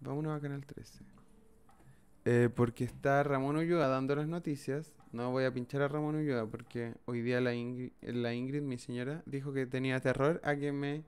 Vámonos a Canal 13. Porque está Ramón Ulloa dando las noticias. No voy a pinchar a Ramón Ulloa porque hoy día la Ingrid, mi señora, dijo que tenía terror a que me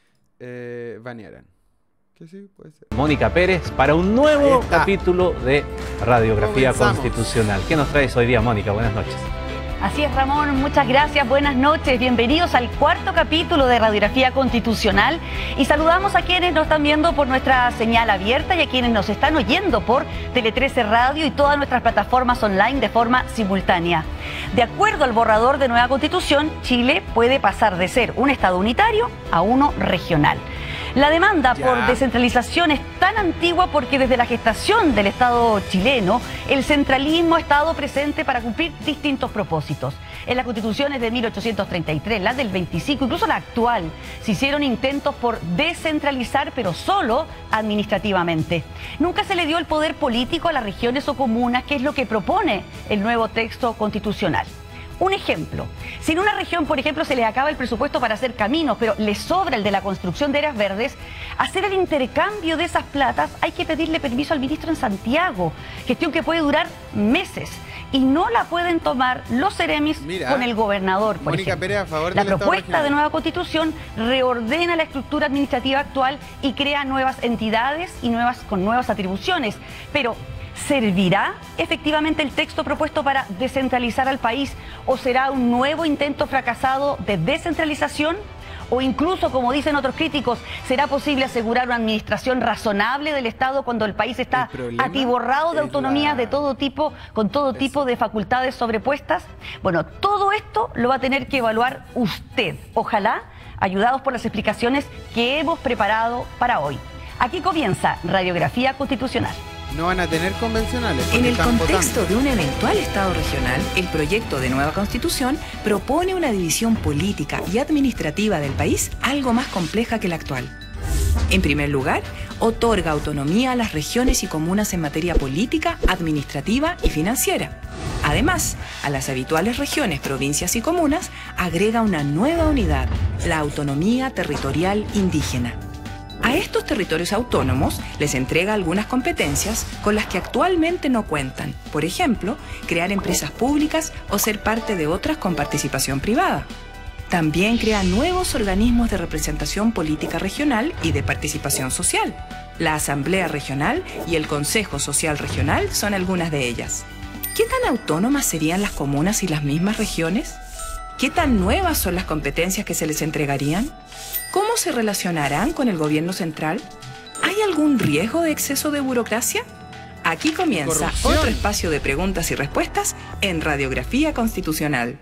banearan. Que sí, puede ser. Mónica Pérez para un nuevo capítulo de Radiografía Constitucional. ¿Qué nos traes hoy día, Mónica? Buenas noches. Así es, Ramón, muchas gracias, buenas noches, bienvenidos al cuarto capítulo de Radiografía Constitucional y saludamos a quienes nos están viendo por nuestra señal abierta y a quienes nos están oyendo por Tele 13 Radio y todas nuestras plataformas online de forma simultánea. De acuerdo al borrador de nueva Constitución, Chile puede pasar de ser un Estado unitario a uno regional. La demanda por descentralización es tan antigua porque desde la gestación del Estado chileno, el centralismo ha estado presente para cumplir distintos propósitos. En las constituciones de 1833, la del 25, incluso la actual, se hicieron intentos por descentralizar, pero solo administrativamente. Nunca se le dio el poder político a las regiones o comunas, que es lo que propone el nuevo texto constitucional. Un ejemplo, si en una región, por ejemplo, se les acaba el presupuesto para hacer caminos, pero les sobra el de la construcción de áreas verdes, hacer el intercambio de esas platas hay que pedirle permiso al ministro en Santiago, gestión que puede durar meses. Y no la pueden tomar los seremis con el gobernador, por ejemplo. Pérez, a favor la propuesta de nueva constitución reordena la estructura administrativa actual y crea nuevas entidades y con nuevas atribuciones. Pero ¿servirá efectivamente el texto propuesto para descentralizar al país o será un nuevo intento fracasado de descentralización? O incluso, como dicen otros críticos, ¿será posible asegurar una administración razonable del Estado cuando el país está atiborrado de autonomías de todo tipo, con todo tipo de facultades sobrepuestas? Bueno, todo esto lo va a tener que evaluar usted, ojalá ayudados por las explicaciones que hemos preparado para hoy. Aquí comienza Radiografía Constitucional. No van a tener convencionales. En el contexto de un eventual Estado regional, el proyecto de nueva Constitución propone una división política y administrativa del país algo más compleja que la actual. En primer lugar, otorga autonomía a las regiones y comunas en materia política, administrativa y financiera. Además, a las habituales regiones, provincias y comunas, agrega una nueva unidad, la autonomía territorial indígena. A estos territorios autónomos les entrega algunas competencias con las que actualmente no cuentan. Por ejemplo, crear empresas públicas o ser parte de otras con participación privada. También crea nuevos organismos de representación política regional y de participación social. La Asamblea Regional y el Consejo Social Regional son algunas de ellas. ¿Qué tan autónomas serían las comunas y las mismas regiones? ¿Qué tan nuevas son las competencias que se les entregarían? ¿Cómo se relacionarán con el gobierno central? ¿Hay algún riesgo de exceso de burocracia? Aquí comienza otro espacio de preguntas y respuestas en Radiografía Constitucional.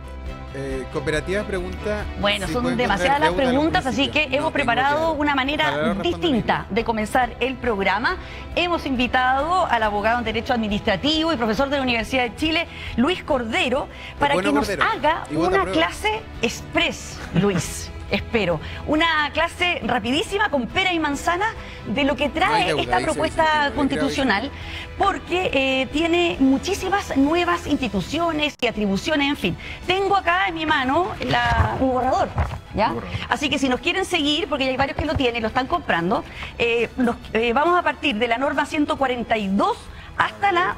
Cooperativa pregunta. Bueno, son demasiadas las preguntas, así que hemos preparado una manera distinta de comenzar el programa. Hemos invitado al abogado en Derecho Administrativo y profesor de la Universidad de Chile, Luis Cordero, para que nos haga una clase express, Luis. Espero. Una clase rapidísima con pera y manzana de lo que trae esta propuesta constitucional, porque tiene muchísimas nuevas instituciones y atribuciones, en fin. Tengo acá en mi mano un borrador, ¿ya? Así que si nos quieren seguir, porque hay varios que lo tienen, lo están comprando, vamos a partir de la norma 142 hasta la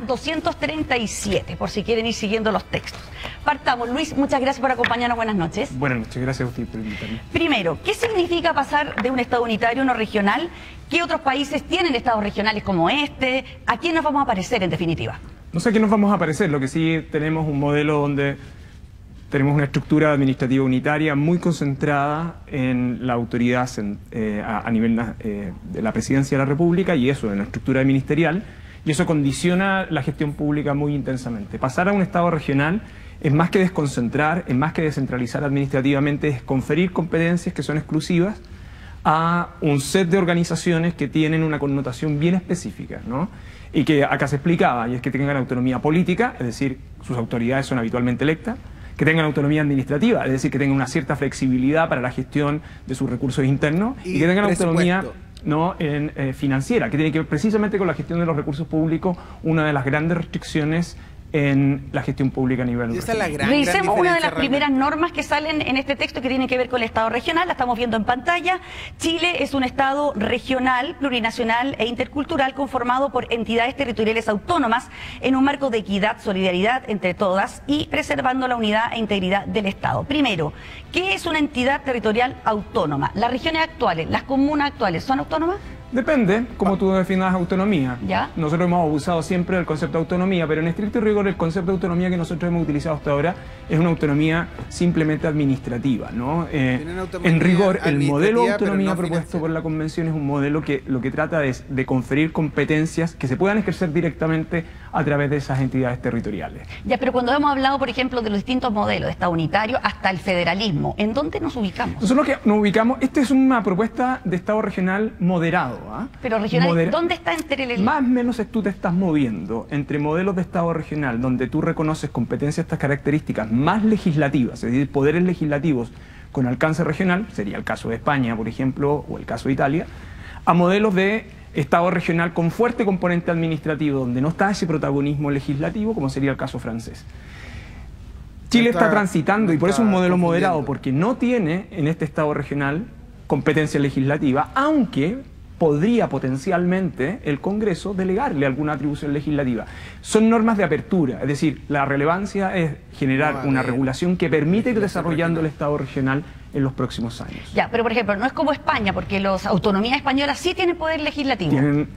237, por si quieren ir siguiendo los textos. Partamos. Luis, muchas gracias por acompañarnos. Buenas noches. Buenas noches, gracias a usted por invitarme. Primero, ¿qué significa pasar de un Estado unitario a uno regional? ¿Qué otros países tienen estados regionales como este? ¿A quién nos vamos a parecer, en definitiva? No sé a quién nos vamos a parecer, lo que sí tenemos un modelo donde tenemos una estructura administrativa unitaria muy concentrada en la autoridad a nivel de la Presidencia de la República y eso, en la estructura ministerial. Y eso condiciona la gestión pública muy intensamente. Pasar a un Estado regional es más que desconcentrar, es más que descentralizar administrativamente, es conferir competencias que son exclusivas a un set de organizaciones que tienen una connotación bien específica, ¿no? Y que acá se explicaba, y es que tengan autonomía política, es decir, sus autoridades son habitualmente electas, que tengan autonomía administrativa, es decir, que tengan una cierta flexibilidad para la gestión de sus recursos internos, y que tengan autonomía financiera, que tiene que ver precisamente con la gestión de los recursos públicos, una de las grandes restricciones en la gestión pública a nivel Esa es la regional. Revisemos una de las diferencia primeras normas que salen en este texto que tienen que ver con el Estado regional. La estamos viendo en pantalla. Chile es un Estado regional, plurinacional e intercultural conformado por entidades territoriales autónomas en un marco de equidad, solidaridad entre todas y preservando la unidad e integridad del Estado. Primero, ¿qué es una entidad territorial autónoma? ¿Las regiones actuales, las comunas actuales son autónomas? Depende cómo tú definas autonomía. ¿Ya? Nosotros hemos abusado siempre del concepto de autonomía, pero en estricto rigor el concepto de autonomía que nosotros hemos utilizado hasta ahora es una autonomía simplemente administrativa, ¿no? En rigor, el modelo de autonomía propuesto por la Convención es un modelo que lo que trata es de conferir competencias que se puedan ejercer directamente a través de esas entidades territoriales. Ya, pero cuando hemos hablado, por ejemplo, de los distintos modelos, de Estado unitario hasta el federalismo, ¿en dónde nos ubicamos? Nosotros que nos ubicamos, esta es una propuesta de Estado regional moderado. ¿Ah? Pero regional, ¿dónde está entre el...? Más o menos tú te estás moviendo entre modelos de Estado regional donde tú reconoces competencias, estas características más legislativas, es decir, poderes legislativos con alcance regional, sería el caso de España, por ejemplo, o el caso de Italia, a modelos de Estado regional con fuerte componente administrativo, donde no está ese protagonismo legislativo, como sería el caso francés. Chile está transitando, y por eso es un modelo moderado, porque no tiene en este Estado regional competencia legislativa, aunque podría potencialmente el Congreso delegarle alguna atribución legislativa. Son normas de apertura, es decir, la relevancia es generar una regulación que permite ir desarrollando el Estado regional en los próximos años. Ya, pero por ejemplo, no es como España, porque las autonomías españolas sí tienen poder legislativo.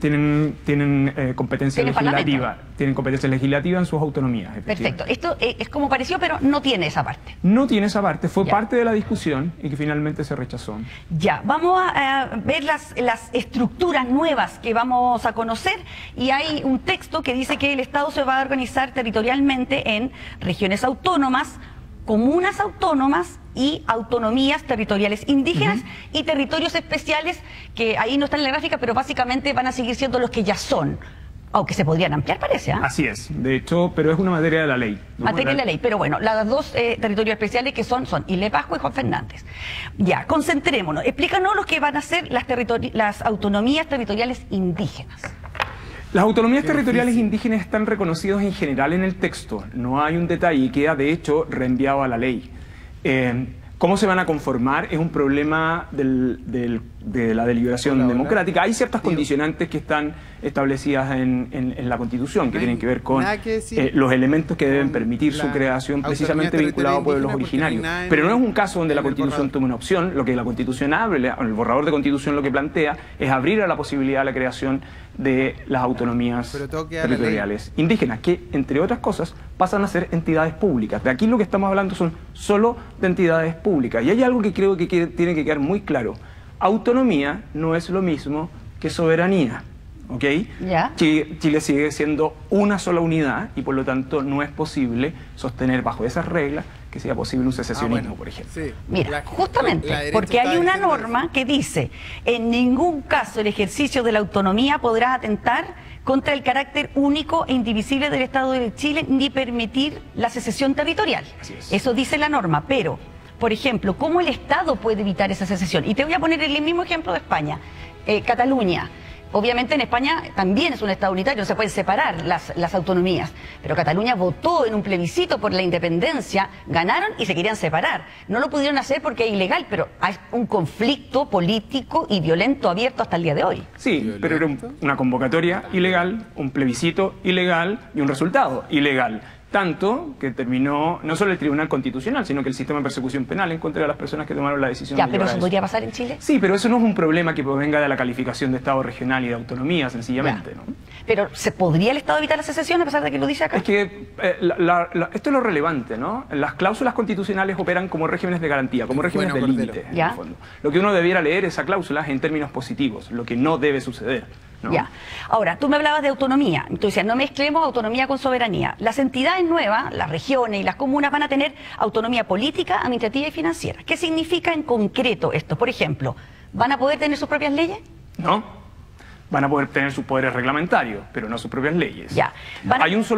Tienen competencia legislativa. Tienen competencia legislativa en sus autonomías. Perfecto. Esto es como pareció, pero no tiene esa parte. No tiene esa parte. Fue parte de la discusión y que finalmente se rechazó. Ya, vamos a ver las estructuras nuevas que vamos a conocer, y hay un texto que dice que el Estado se va a organizar territorialmente en regiones autónomas, comunas autónomas y autonomías territoriales indígenas y territorios especiales, que ahí no están en la gráfica, pero básicamente van a seguir siendo los que ya son, aunque se podrían ampliar, parece. Así es, de hecho, pero es una materia de la ley. Materia de la ley, pero bueno, las dos territorios especiales que son Ile Pascua y Juan Fernández. Ya, concentrémonos, explícanos lo que van a ser las autonomías territoriales indígenas. Las autonomías territoriales indígenas están reconocidas en general en el texto, no hay un detalle y queda de hecho reenviado a la ley. ¿Cómo se van a conformar? Es un problema de la deliberación democrática. Hay ciertas condicionantes que están establecidas en la Constitución, que tienen que ver con los elementos que deben permitir su creación, precisamente vinculado a pueblos originarios. Pero no es un caso donde la Constitución tome una opción. Lo que la Constitución abre, el borrador de Constitución lo que plantea es abrir a la posibilidad de la creación de las autonomías territoriales indígenas, que, entre otras cosas, pasan a ser entidades públicas. De aquí lo que estamos hablando son solo de entidades públicas. Y hay algo que creo que tiene que quedar muy claro. Autonomía no es lo mismo que soberanía, ¿ok? ¿Ya? Chile sigue siendo una sola unidad y por lo tanto no es posible sostener bajo esas reglas que sea posible un secesionismo, por ejemplo. Sí. Mira, justamente, porque hay una norma que dice: en ningún caso el ejercicio de la autonomía podrá atentar contra el carácter único e indivisible del Estado de Chile ni permitir la secesión territorial. Así es. Eso dice la norma, pero, por ejemplo, ¿cómo el Estado puede evitar esa secesión? Y te voy a poner el mismo ejemplo de España. Cataluña. Obviamente en España también es un Estado unitario, no se pueden separar las autonomías, pero Cataluña votó en un plebiscito por la independencia, ganaron y se querían separar. No lo pudieron hacer porque es ilegal, pero hay un conflicto político y violento abierto hasta el día de hoy. Sí, pero era una convocatoria ilegal, un plebiscito ilegal y un resultado ilegal. Tanto que terminó no solo el Tribunal Constitucional, sino que el sistema de persecución penal en contra de las personas que tomaron la decisión. Ya, pero ¿eso podría pasar en Chile? Sí, pero eso no es un problema que provenga de la calificación de Estado regional y de autonomía, sencillamente, ¿no? Pero ¿se podría el Estado evitar la secesión a pesar de que lo dice acá? Es que esto es lo relevante, ¿no? Las cláusulas constitucionales operan como regímenes de garantía, como regímenes de límite, en el fondo. Lo que uno debiera leer esa cláusula en términos positivos, lo que no debe suceder, ¿no? Ya. Ahora, tú me hablabas de autonomía. Entonces, no mezclemos autonomía con soberanía. Las entidades nuevas, las regiones y las comunas, van a tener autonomía política, administrativa y financiera. ¿Qué significa en concreto esto? Por ejemplo, ¿van a poder tener sus propias leyes? No. Van a poder tener sus poderes reglamentarios, pero no sus propias leyes. Ya. Hay un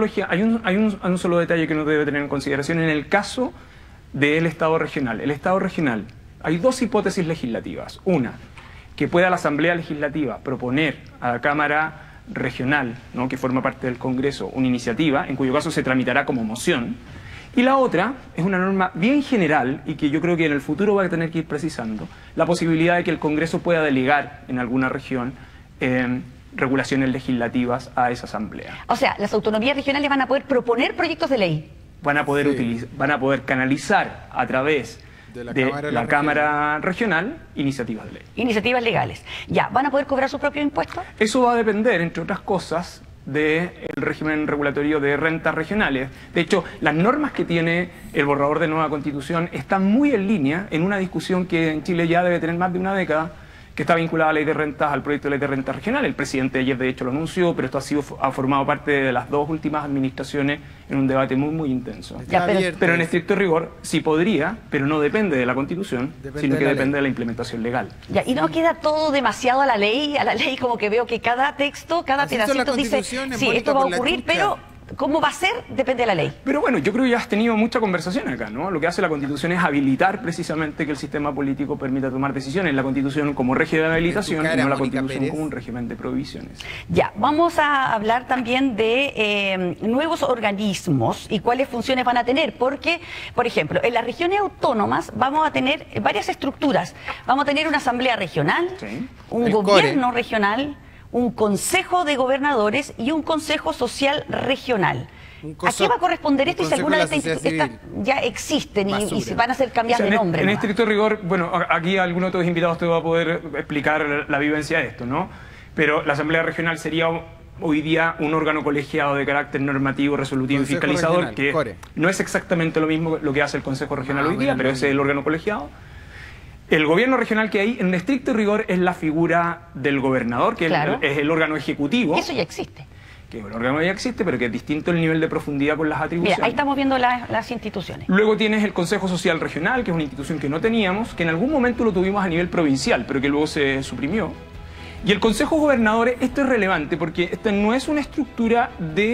solo detalle que uno debe tener en consideración en el caso del Estado regional. El Estado regional, hay dos hipótesis legislativas. Una, que pueda la Asamblea Legislativa proponer a la Cámara regional, ¿no?, que forma parte del Congreso, una iniciativa, en cuyo caso se tramitará como moción. Y la otra es una norma bien general y que yo creo que en el futuro va a tener que ir precisando la posibilidad de que el Congreso pueda delegar en alguna región regulaciones legislativas a esa asamblea. O sea, las autonomías regionales van a poder proponer proyectos de ley. Van a poder canalizar a través de la Cámara Regional iniciativas de ley. Iniciativas legales. Ya, ¿van a poder cobrar sus propios impuestos? Eso va a depender, entre otras cosas, del régimen regulatorio de rentas regionales. De hecho, las normas que tiene el borrador de nueva Constitución están muy en línea en una discusión que en Chile ya debe tener más de una década, que está vinculada a la ley de rentas, al proyecto de ley de rentas regional. El presidente ayer de hecho lo anunció, pero esto ha formado parte de las dos últimas administraciones en un debate muy intenso. Ya, pero en estricto rigor sí podría, pero no depende de la Constitución, sino que depende de la implementación legal. Ya, y no queda todo demasiado a la ley, como que veo que cada texto, cada pedacito dice, sí, esto va a ocurrir, pero cómo va a ser depende de la ley. Pero bueno, yo creo que ya has tenido mucha conversación acá, ¿no? Lo que hace la Constitución es habilitar precisamente que el sistema político permita tomar decisiones. La Constitución como régimen de habilitación y no la Constitución como un régimen de prohibiciones. Ya, vamos a hablar también de nuevos organismos y cuáles funciones van a tener, porque, por ejemplo, en las regiones autónomas vamos a tener varias estructuras. Vamos a tener una asamblea regional, sí, un gobierno regional, un consejo de gobernadores y un consejo social regional. ¿A qué va a corresponder esto y si alguna de estas ya existen y se van a hacer cambiar de nombre? En estricto rigor, bueno, aquí alguno de otros invitados te va a poder explicar la vivencia de esto, ¿no? Pero la Asamblea Regional sería hoy día un órgano colegiado de carácter normativo, resolutivo y fiscalizador, que no es exactamente lo mismo lo que hace el Consejo Regional hoy día, pero ese es el órgano colegiado. El gobierno regional que hay, en estricto rigor, es la figura del gobernador, que es el órgano ejecutivo. Eso ya existe. Que el órgano ya existe, pero que es distinto el nivel de profundidad con las atribuciones. Mira, ahí estamos viendo las instituciones. Luego tienes el Consejo Social Regional, que es una institución que no teníamos, que en algún momento lo tuvimos a nivel provincial, pero que luego se suprimió. Y el Consejo de Gobernadores, esto es relevante porque esta no es una estructura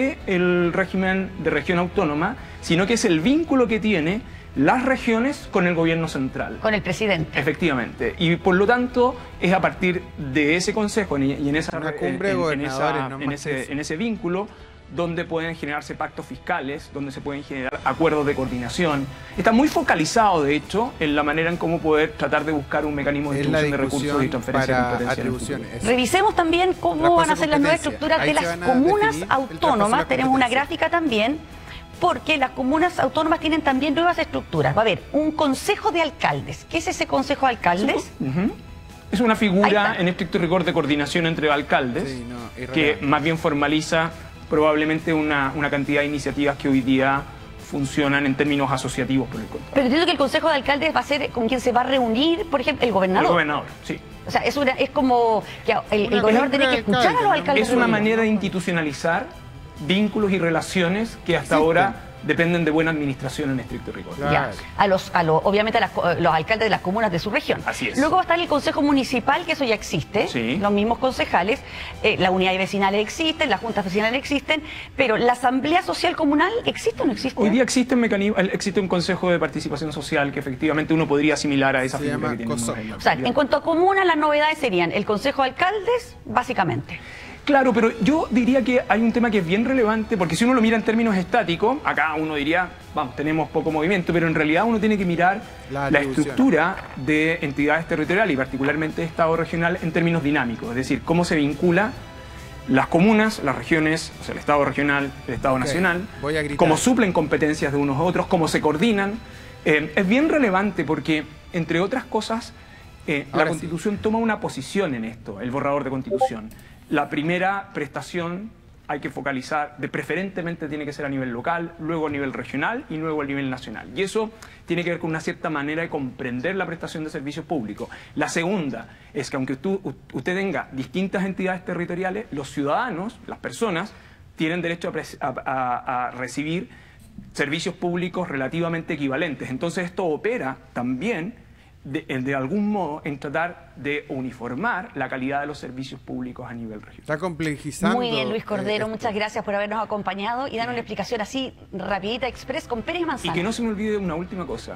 del régimen de región autónoma, sino que es el vínculo que tiene las regiones con el gobierno central. Con el presidente. Efectivamente. Y por lo tanto es a partir de ese consejo y en esa cumbre de gobernadores, en ese vínculo donde pueden generarse pactos fiscales, donde se pueden generar acuerdos de coordinación. Está muy focalizado, de hecho, en la manera en cómo poder tratar de buscar un mecanismo de distribución de recursos y transferencia de competencias. Revisemos también cómo van a ser las nuevas estructuras de las comunas autónomas. Tenemos una gráfica también, porque las comunas autónomas tienen también nuevas estructuras. Va a haber un consejo de alcaldes. ¿Qué es ese consejo de alcaldes? Es una figura en estricto rigor de coordinación entre alcaldes, que más bien formaliza probablemente una cantidad de iniciativas que hoy día funcionan en términos asociativos por el contrario. Pero entiendo que el consejo de alcaldes va a ser con quien se va a reunir, por ejemplo, el gobernador. El gobernador, sí. O sea, es como que el gobernador tiene que escuchar a los alcaldes. Es una manera de institucionalizar vínculos y relaciones que hasta ahora dependen de buena administración en estricto rigor. Ya, obviamente los alcaldes de las comunas de su región. Así es. Luego va a estar el Consejo Municipal, que eso ya existe, los mismos concejales, las unidades vecinales existen, las juntas vecinales existen, pero ¿la Asamblea Social Comunal existe o no existe? Hoy día existe un Consejo de Participación Social que efectivamente uno podría asimilar a esa figura que tenemos. O sea, en cuanto a comunas, las novedades serían el Consejo de Alcaldes, básicamente. Claro, pero yo diría que hay un tema que es bien relevante, porque si uno lo mira en términos estáticos, acá uno diría, vamos, tenemos poco movimiento, pero en realidad uno tiene que mirar la estructura de entidades territoriales y particularmente de Estado regional en términos dinámicos, es decir, cómo se vincula las comunas, las regiones, o sea, el Estado regional, el Estado nacional, cómo suplen competencias de unos a otros, cómo se coordinan. Es bien relevante porque, entre otras cosas, la Constitución toma una posición en esto, el borrador de Constitución. La primera prestación hay que focalizar, preferentemente tiene que ser a nivel local, luego a nivel regional y luego a nivel nacional. Y eso tiene que ver con una cierta manera de comprender la prestación de servicios públicos. La segunda es que aunque usted tenga distintas entidades territoriales, los ciudadanos, las personas, tienen derecho a recibir servicios públicos relativamente equivalentes. Entonces esto opera también de algún modo en tratar de uniformar la calidad de los servicios públicos a nivel regional. Está complejizando. Muy bien, Luis Cordero, muchas gracias por habernos acompañado y dar una explicación así rapidita, express, con Pérez Manzano. Y que no se me olvide una última cosa.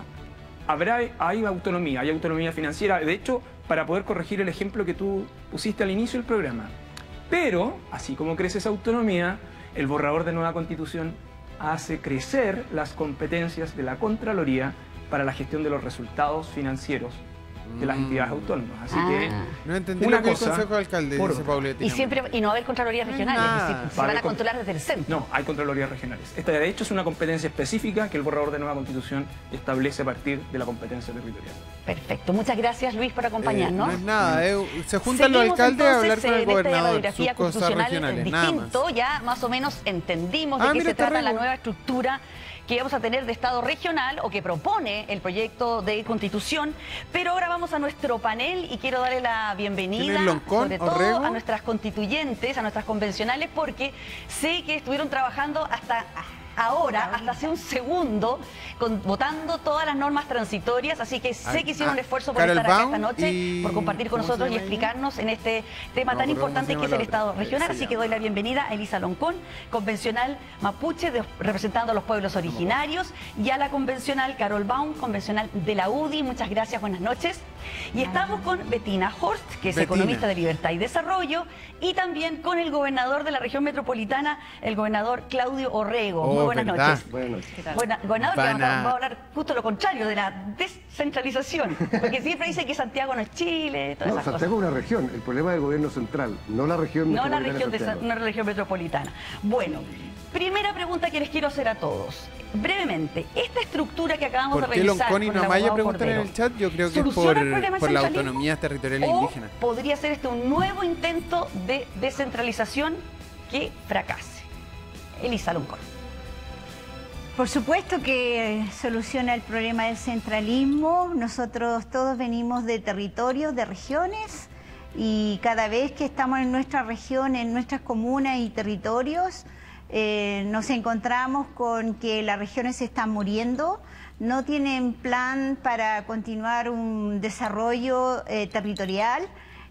Hay autonomía financiera. De hecho, para poder corregir el ejemplo que tú pusiste al inicio del programa, Pero, así como crece esa autonomía, el borrador de nueva Constitución hace crecer las competencias de la Contraloría para la gestión de los resultados financieros de las entidades autónomas. Así que no entendí una lo que el cosa Consejo de Alcalde por dice, otra. Pauleta. Y no va a haber contralorías regionales, es decir, se van a controlar desde el centro. No, hay contralorías regionales. Esta, de hecho, es una competencia específica que el borrador de nueva Constitución establece a partir de la competencia territorial. Perfecto. Muchas gracias, Luis, por acompañarnos. No es nada, se juntan los alcaldes a hablar con el gobernador, sus cosas constitucional regionales, nada más. distinto, ya más o menos entendimos de qué se trata la nueva estructura que vamos a tener de Estado regional o que propone el proyecto de Constitución, pero ahora vamos a nuestro panel y quiero darle la bienvenida sobre todo a nuestras constituyentes, a nuestras convencionales, porque sé que estuvieron trabajando hasta ahora, hasta hace un segundo, votando todas las normas transitorias, así que sé que hicieron un esfuerzo por estar acá esta noche, por compartir con nosotros y explicarnos en este tema tan importante que es el Estado regional, así que doy la bienvenida a Elisa Loncón, convencional mapuche, representando a los pueblos originarios, y a la convencional Carol Baum, convencional de la UDI. Muchas gracias, buenas noches. Y estamos con Bettina Horst, que es economista de Libertad y Desarrollo, y también con el gobernador de la región metropolitana, el gobernador Claudio Orrego. Muy buenas noches. Buenas noches. Gobernador, vamos a hablar justo lo contrario, de la descentralización, porque siempre dice que Santiago no es Chile, todas esas Santiago cosas. es una región, el problema del gobierno central, no la región metropolitana. No la región metropolitana. Bueno, primera pregunta que les quiero hacer a todos. Brevemente, esta estructura que acabamos de revisar ¿Por qué Loncón y no Amaya preguntan en el chat? Yo creo que es por la autonomía territorial indígena. ¿Podría ser este un nuevo intento de descentralización que fracase? Elisa Loncón. Por supuesto que soluciona el problema del centralismo. Nosotros todos venimos de territorios, de regiones, y cada vez que estamos en nuestra región, en nuestras comunas y territorios, nos encontramos con que las regiones se están muriendo, no tienen plan para continuar un desarrollo territorial,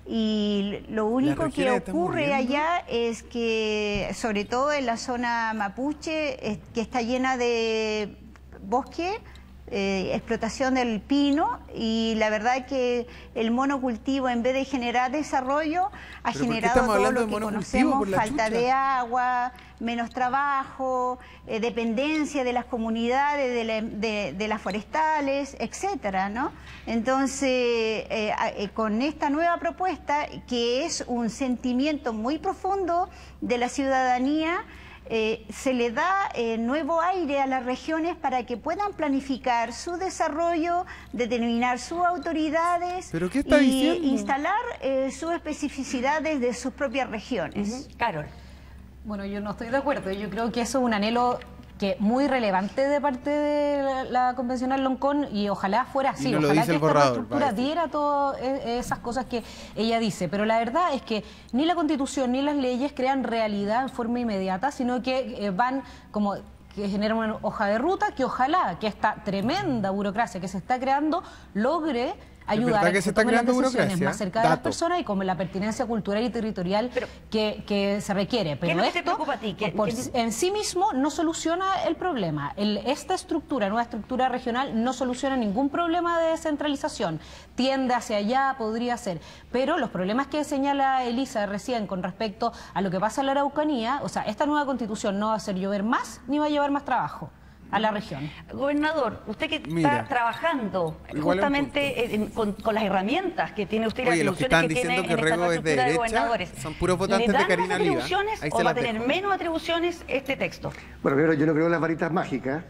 y lo único que ocurre allá es que, sobre todo en la zona mapuche, que está llena de bosque, explotación del pino, y la verdad que el monocultivo, en vez de generar desarrollo, ha generado todo lo que conocemos: falta de agua, menos trabajo, dependencia de las comunidades, de las forestales, etcétera, ¿no? Entonces, con esta nueva propuesta, que es un sentimiento muy profundo de la ciudadanía, se le da nuevo aire a las regiones para que puedan planificar su desarrollo, determinar sus autoridades y instalar sus especificidades de sus propias regiones. Carol. Bueno, yo no estoy de acuerdo. Yo creo que eso es un anhelo que muy relevante de parte de la convencional Loncón, y ojalá fuera así, ojalá que esta nueva estructura diera todas esas cosas que ella dice, pero la verdad es que ni la Constitución ni las leyes crean realidad en forma inmediata, sino que van como que generan una hoja de ruta que ojalá que esta tremenda burocracia que se está creando logre ayudar a que se tomen las decisiones más cerca de las personas y con la pertinencia cultural y territorial que se requiere. Pero ¿qué te preocupa a ti? En sí mismo no soluciona el problema. Esta estructura, nueva estructura regional, no soluciona ningún problema de descentralización. Tiende hacia allá, podría ser. Pero los problemas que señala Elisa recién con respecto a lo que pasa en la Araucanía, o sea, esta nueva constitución no va a hacer llover más ni va a llevar más trabajo a la región. Gobernador, usted que está trabajando justamente con las herramientas que tiene usted, las atribuciones que tiene en esta nueva estructura de gobernadores, son puros votantes de Karina Liga. ¿Atribuciones o va a tener menos atribuciones este texto? Bueno, primero, yo no creo en las varitas mágicas.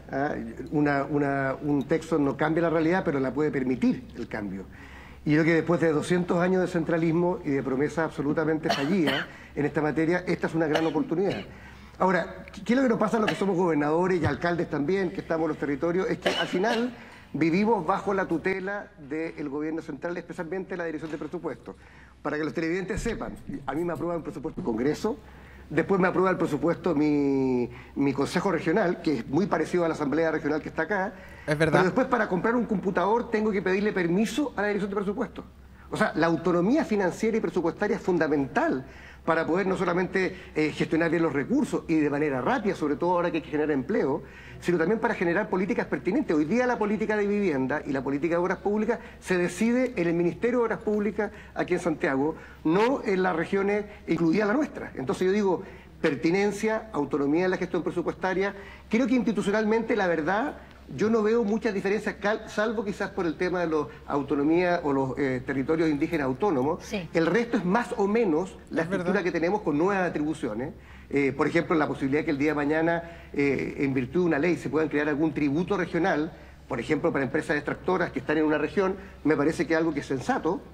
Un texto no cambia la realidad, pero la puede permitir el cambio. Y yo creo que después de 200 años de centralismo y de promesas absolutamente fallidas en esta materia, esta es una gran oportunidad. Ahora, ¿qué es lo que nos pasa a los que somos gobernadores y alcaldes también, que estamos en los territorios? Es que al final vivimos bajo la tutela del gobierno central, especialmente la Dirección de Presupuestos. Para que los televidentes sepan, a mí me aprueba el presupuesto del Congreso, después me aprueba el presupuesto mi Consejo Regional, que es muy parecido a la Asamblea Regional que está acá. Es verdad. Pero después, para comprar un computador, tengo que pedirle permiso a la Dirección de Presupuestos. O sea, la autonomía financiera y presupuestaria es fundamental para poder no solamente gestionar bien los recursos y de manera rápida, sobre todo ahora que hay que generar empleo, sino también para generar políticas pertinentes. Hoy día la política de vivienda y la política de obras públicas se decide en el Ministerio de Obras Públicas aquí en Santiago, no en las regiones, incluida la nuestra. Entonces yo digo, pertinencia, autonomía en la gestión presupuestaria. Creo que institucionalmente, la verdad, yo no veo muchas diferencias, salvo quizás por el tema de la autonomía o los territorios indígenas autónomos. Sí. El resto es más o menos la estructura que tenemos con nuevas atribuciones. Por ejemplo, la posibilidad que el día de mañana, en virtud de una ley, se puedan crear algún tributo regional, por ejemplo, para empresas extractoras que están en una región, me parece que es algo que es sensato.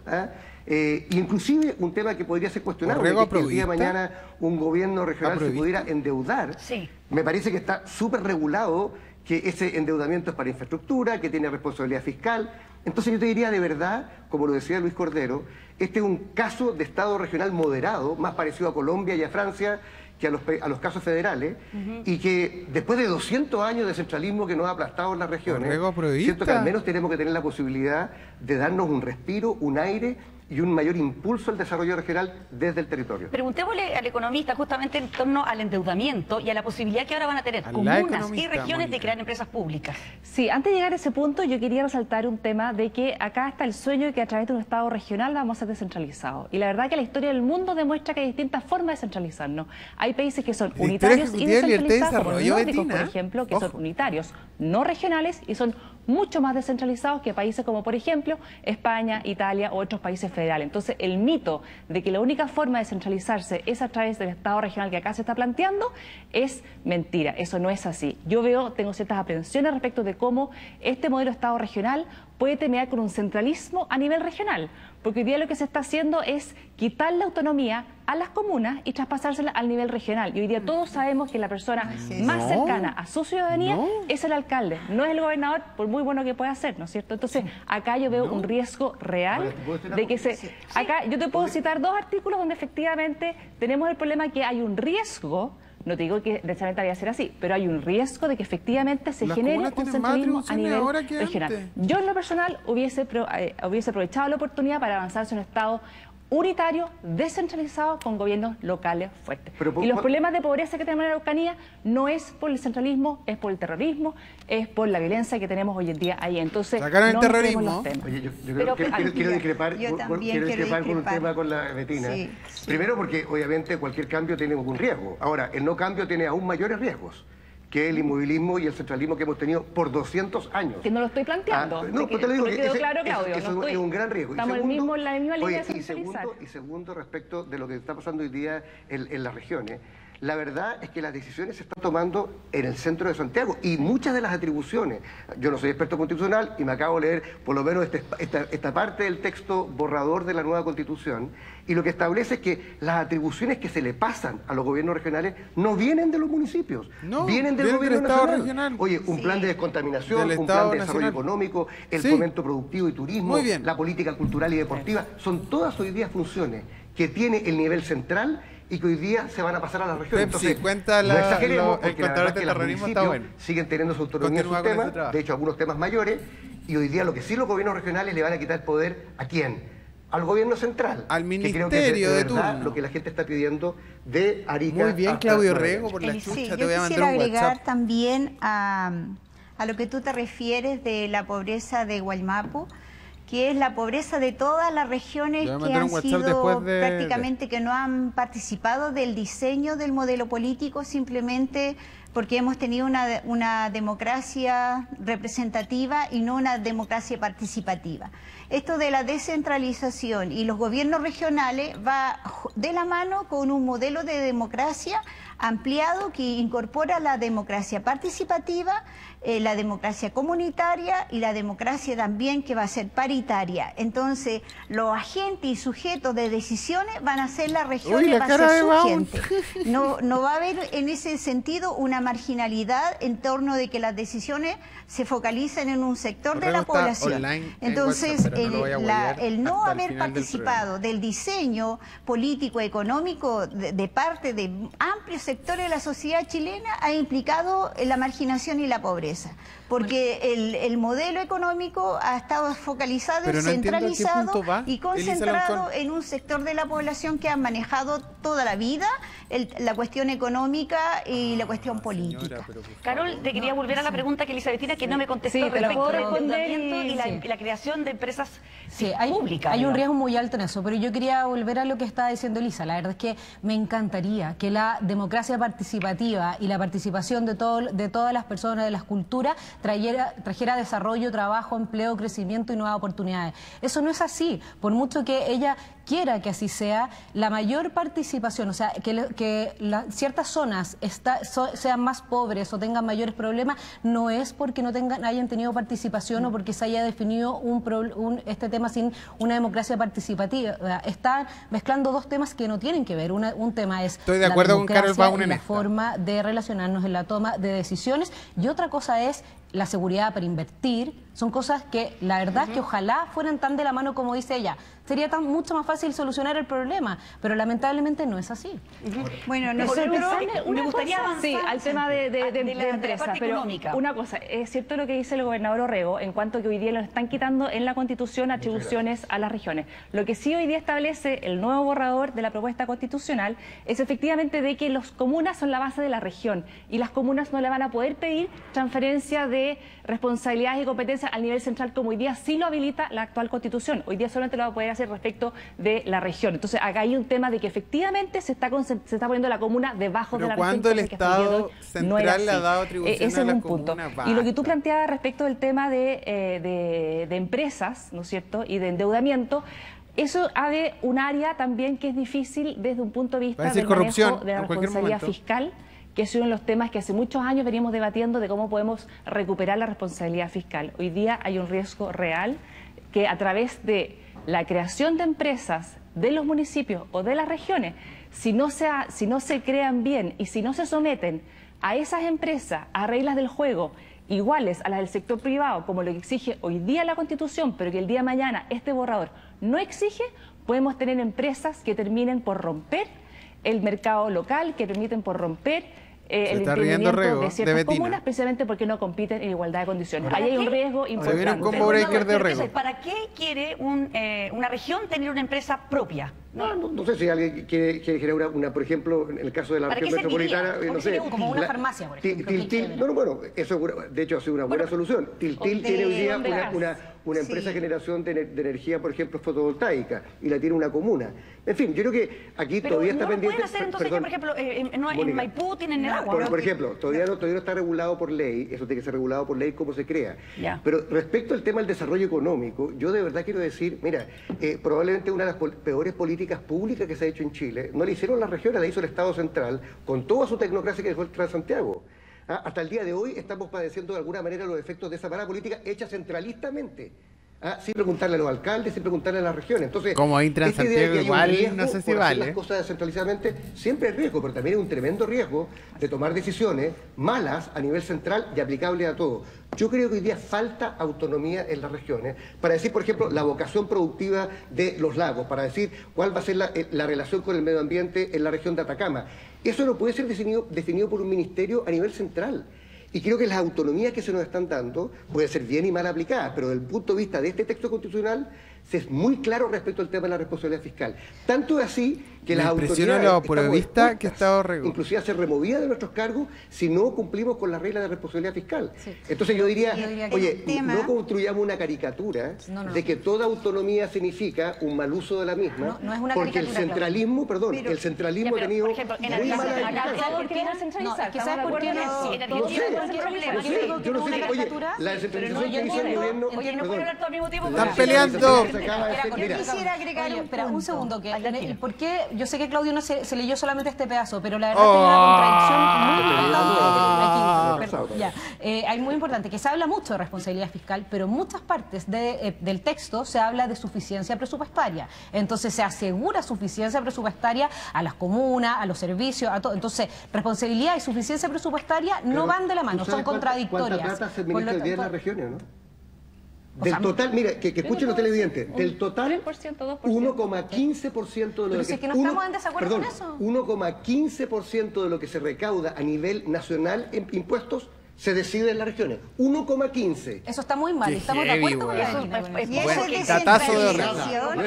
Inclusive un tema que podría ser cuestionado, que el día de mañana un gobierno regional se pudiera endeudar. Sí. Me parece que está súper regulado, que ese endeudamiento es para infraestructura, que tiene responsabilidad fiscal. Entonces yo te diría de verdad, como lo decía Luis Cordero, este es un caso de Estado regional moderado, más parecido a Colombia y a Francia que a los casos federales, y que después de 200 años de centralismo que nos ha aplastado en las regiones, siento que al menos tenemos que tener la posibilidad de darnos un respiro, un aire y un mayor impulso al desarrollo regional desde el territorio. Preguntémosle al economista justamente en torno al endeudamiento y a la posibilidad que ahora van a tener comunas y regiones de crear empresas públicas. Sí, antes de llegar a ese punto yo quería resaltar un tema de que acá está el sueño de que a través de un Estado regional vamos a ser descentralizados. Y la verdad que la historia del mundo demuestra que hay distintas formas de centralizarnos. Hay países que son unitarios y descentralizados, como los nórdicos, por ejemplo, que son unitarios, no regionales, y son mucho más descentralizados que países como, por ejemplo, España, Italia o otros países federales. Entonces, el mito de que la única forma de centralizarse es a través del Estado regional que acá se está planteando es mentira. Eso no es así. Yo tengo ciertas aprensiones respecto de cómo este modelo de Estado regional puede terminar con un centralismo a nivel regional, porque hoy día lo que se está haciendo es quitar la autonomía a las comunas y traspasársela al nivel regional. Y hoy día todos sabemos que la persona más cercana a su ciudadanía es el alcalde, no es el gobernador, por muy bueno que pueda ser, ¿no es cierto? Entonces, acá yo veo un riesgo real de que acá yo te puedo citar 2 artículos donde efectivamente tenemos el problema que hay un riesgo. No te digo que necesariamente vaya a ser así, pero hay un riesgo de que efectivamente se genere un centralismo a nivel regional. Yo en lo personal hubiese aprovechado la oportunidad para avanzar hacia un Estado unitario, descentralizado, con gobiernos locales fuertes. Y los problemas de pobreza que tenemos en la Araucanía no es por el centralismo, es por el terrorismo, es por la violencia que tenemos hoy en día ahí. Entonces, sacaron el terrorismo. Oye, yo quiero discrepar con un tema con la Betina. Sí. Primero porque obviamente cualquier cambio tiene un riesgo. Ahora, el no cambio tiene aún mayores riesgos que el inmovilismo y el centralismo que hemos tenido por 200 años. Que no lo estoy planteando. No, pues te lo digo, claro, Claudio, eso es un gran riesgo. Estamos en la misma línea de centralizar. Y segundo, respecto de lo que está pasando hoy día en las regiones, la verdad es que las decisiones se están tomando en el centro de Santiago y muchas de las atribuciones, yo no soy experto constitucional y me acabo de leer por lo menos esta parte del texto borrador de la nueva Constitución, y lo que establece es que las atribuciones que se le pasan a los gobiernos regionales no vienen de los municipios, vienen del gobierno nacional. Oye, un plan de descontaminación, un plan de desarrollo económico, el fomento productivo y turismo, la política cultural y deportiva, son todas hoy día funciones que tiene el nivel central y que hoy día se van a pasar a la región. Entonces, cuenta no exageremos, el contador del terrorismo está bueno. Siguen teniendo su autonomía en sus temas, de hecho algunos temas mayores, y hoy día lo que sí los gobiernos regionales le van a quitar poder, ¿a quién? Al gobierno central. Al ministerio que creo que es de turno. Lo que la gente está pidiendo de Arica. Muy bien, Claudio Rego, por la chucha, te voy a mandar un WhatsApp. Yo quisiera agregar también a lo que tú te refieres de la pobreza de Guaymapu, que es la pobreza de todas las regiones que han sido prácticamente que no han participado del diseño del modelo político, simplemente porque hemos tenido una democracia representativa y no una democracia participativa. Esto de la descentralización y los gobiernos regionales va de la mano con un modelo de democracia ampliado que incorpora la democracia participativa, la democracia comunitaria y la democracia también que va a ser paritaria. Entonces, los agentes y sujetos de decisiones van a ser las regiones, va a ser su gente. No va a haber en ese sentido una una marginalidad en torno de que las decisiones se focalicen en un sector de la población. Entonces, el no haber participado del diseño político, económico de parte de amplios sectores de la sociedad chilena ha implicado la marginación y la pobreza. Porque el modelo económico ha estado focalizado, centralizado y concentrado en un sector de la población que ha manejado toda la vida la cuestión económica y la cuestión política. Carol, te quería volver a la pregunta que Elisabetina, que no me contestó respecto al endeudamiento y la creación de empresas públicas. Hay un riesgo muy alto en eso, pero yo quería volver a lo que estaba diciendo Elisa. La verdad es que me encantaría que la democracia participativa y la participación de todas las personas de las culturas trajera desarrollo, trabajo, empleo, crecimiento y nuevas oportunidades. Eso no es así. Por mucho que ella quiera que así sea, la mayor participación, o sea, que ciertas zonas sean más pobres o tengan mayores problemas, no es porque no hayan tenido participación o porque se haya definido este tema sin una democracia participativa. Están mezclando dos temas que no tienen que ver. Un tema es Estoy de acuerdo con Carol Baun en la forma de relacionarnos en la toma de decisiones, y otra cosa es la seguridad para invertir. Son cosas que la verdad es que ojalá fueran tan de la mano como dice ella. Sería mucho más fácil solucionar el problema, pero lamentablemente no es así. Bueno, nosotros me gustaría avanzar al tema de empresas, pero económica. Una cosa, es cierto lo que dice el gobernador Orrego en cuanto que hoy día nos están quitando en la Constitución atribuciones a las regiones. Lo que sí hoy día establece el nuevo borrador de la propuesta constitucional es efectivamente de que las comunas son la base de la región y las comunas no le van a poder pedir transferencia de responsabilidades y competencias al nivel central como hoy día sí lo habilita la actual Constitución. Hoy día solamente lo va a poder hacer respecto de la región. Entonces acá hay un tema de que efectivamente se está poniendo la comuna debajo de la región. ¿Cuándo el Estado central le ha dado atribuciones a las comunas? Y lo que tú planteabas respecto del tema de empresas, ¿no es cierto?, y de endeudamiento, eso abre un área también que es difícil desde un punto de vista del manejo de la responsabilidad fiscal, que es uno de los temas que hace muchos años venimos debatiendo de cómo podemos recuperar la responsabilidad fiscal. Hoy día hay un riesgo real que a través de la creación de empresas de los municipios o de las regiones, si no se crean bien y si no se someten a esas empresas a reglas del juego iguales a las del sector privado, como lo que exige hoy día la Constitución, pero que el día de mañana este borrador no exige, podemos tener empresas que terminen por romper el mercado local, que permiten por romper el entendimiento de ciertas comunas, precisamente porque no compiten en igualdad de condiciones. Ahí hay un riesgo importante. ¿Para qué quiere una región tener una empresa propia? No sé si alguien quiere generar por ejemplo, en el caso de la región metropolitana, no sé, como una farmacia, por ejemplo. Bueno, eso de hecho ha sido una buena solución. Tiltil tiene hoy día una empresa de generación de energía, por ejemplo, fotovoltaica, y la tiene una comuna. En fin, yo creo que aquí todavía está pendiente. ¿Pueden hacer entonces, por ejemplo, en Maipú tienen el agua? Por ejemplo, todavía no está regulado por ley, eso tiene que ser regulado por ley cómo se crea. Pero respecto al tema del desarrollo económico, yo de verdad quiero decir, mira, probablemente una de las peores políticas públicas que se ha hecho en Chile, no la hicieron las regiones, la hizo el Estado central, con toda su tecnocracia que dejó el Transantiago. Hasta el día de hoy estamos padeciendo de alguna manera los efectos de esa mala política hecha centralistamente. Sin preguntarle a los alcaldes, sin preguntarle a las regiones. Entonces, como ahí en Transantiago igual, no sé si vale. Las cosas descentralizadamente siempre hay riesgo, pero también hay un tremendo riesgo de tomar decisiones malas a nivel central y aplicables a todo. Yo creo que hoy día falta autonomía en las regiones para decir, por ejemplo, la vocación productiva de los lagos, para decir cuál va a ser la relación con el medio ambiente en la región de Atacama. Eso no puede ser definido por un ministerio a nivel central. Y creo que las autonomías que se nos están dando pueden ser bien y mal aplicadas, pero desde el punto de vista de este texto constitucional se es muy claro respecto al tema de la responsabilidad fiscal. Tanto es así que las autoridades lo provista que está Orrego, inclusive a ser removidas de nuestros cargos si no cumplimos con las reglas de responsabilidad fiscal. Entonces yo diría oye, no construyamos una caricatura de que toda autonomía significa un mal uso de la misma, no es una porque el centralismo, el centralismo ha tenido muy mala Están peleando. Yo quisiera agregar un segundo. ¿Por qué? Yo sé que Claudio no se leyó solamente este pedazo, pero la verdad es que hay una contradicción muy importante. Hay muy importante, que se habla mucho de responsabilidad fiscal, pero en muchas partes del texto se habla de suficiencia presupuestaria. Entonces se asegura suficiencia presupuestaria a las comunas, a los servicios, a todo. Entonces, responsabilidad y suficiencia presupuestaria no van de la mano, son contradictorias. ¿Cuánta plata se administra hoy día en las regiones, no? Del total, mira, que escuchen los televidentes, del total 1,15% de lo que... que no estamos en desacuerdo con eso. 1,15% de lo que se recauda a nivel nacional en impuestos se decide en las regiones. 1,15. Eso está muy mal. Estamos de acuerdo con eso. Y eso es descentralización.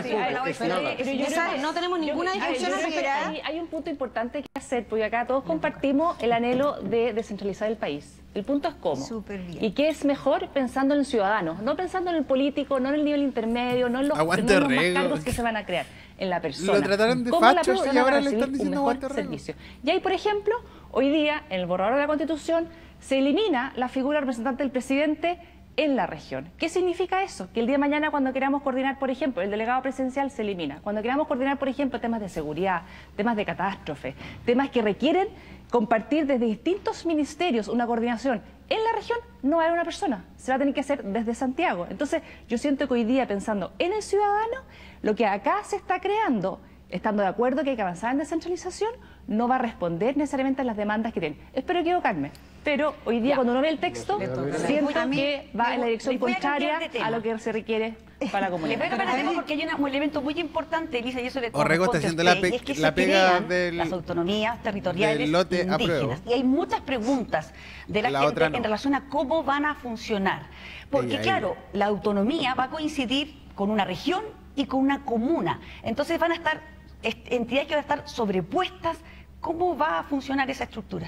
No tenemos ninguna discusión. Hay un punto importante que hacer, porque acá todos compartimos el anhelo de descentralizar el país. El punto es cómo. Y qué es mejor pensando en el ciudadano, no pensando en el político, no en el nivel intermedio, no en los más cargos que se van a crear, en la persona. Lo trataron de cómo la facho persona y ahora va a le están recibir un diciendo mejor servicio. Y ahí, por ejemplo, hoy día, en el borrador de la Constitución, se elimina la figura representante del presidente en la región. ¿Qué significa eso? Que el día de mañana, cuando queramos coordinar, por ejemplo, el delegado presidencial se elimina. Cuando queramos coordinar, por ejemplo, temas de seguridad, temas de catástrofe, temas que requieren compartir desde distintos ministerios una coordinación en la región, no hay una persona, se va a tener que hacer desde Santiago. Entonces, yo siento que hoy día, pensando en el ciudadano, lo que acá se está creando, estando de acuerdo que hay que avanzar en descentralización, no va a responder necesariamente a las demandas que tienen. Espero equivocarme, pero hoy día cuando uno ve el texto, siento que va en la dirección contraria a lo que se requiere para la comunidad. Le voy a cambiar de tema porque hay un elemento muy importante, Elisa, y eso le Orrego está haciendo la pega de las autonomías territoriales indígenas. Y hay muchas preguntas de la gente en relación a cómo van a funcionar. Porque claro, la autonomía va a coincidir con una región y con una comuna. Entonces van a estar entidades que van a estar sobrepuestas. ¿Cómo va a funcionar esa estructura?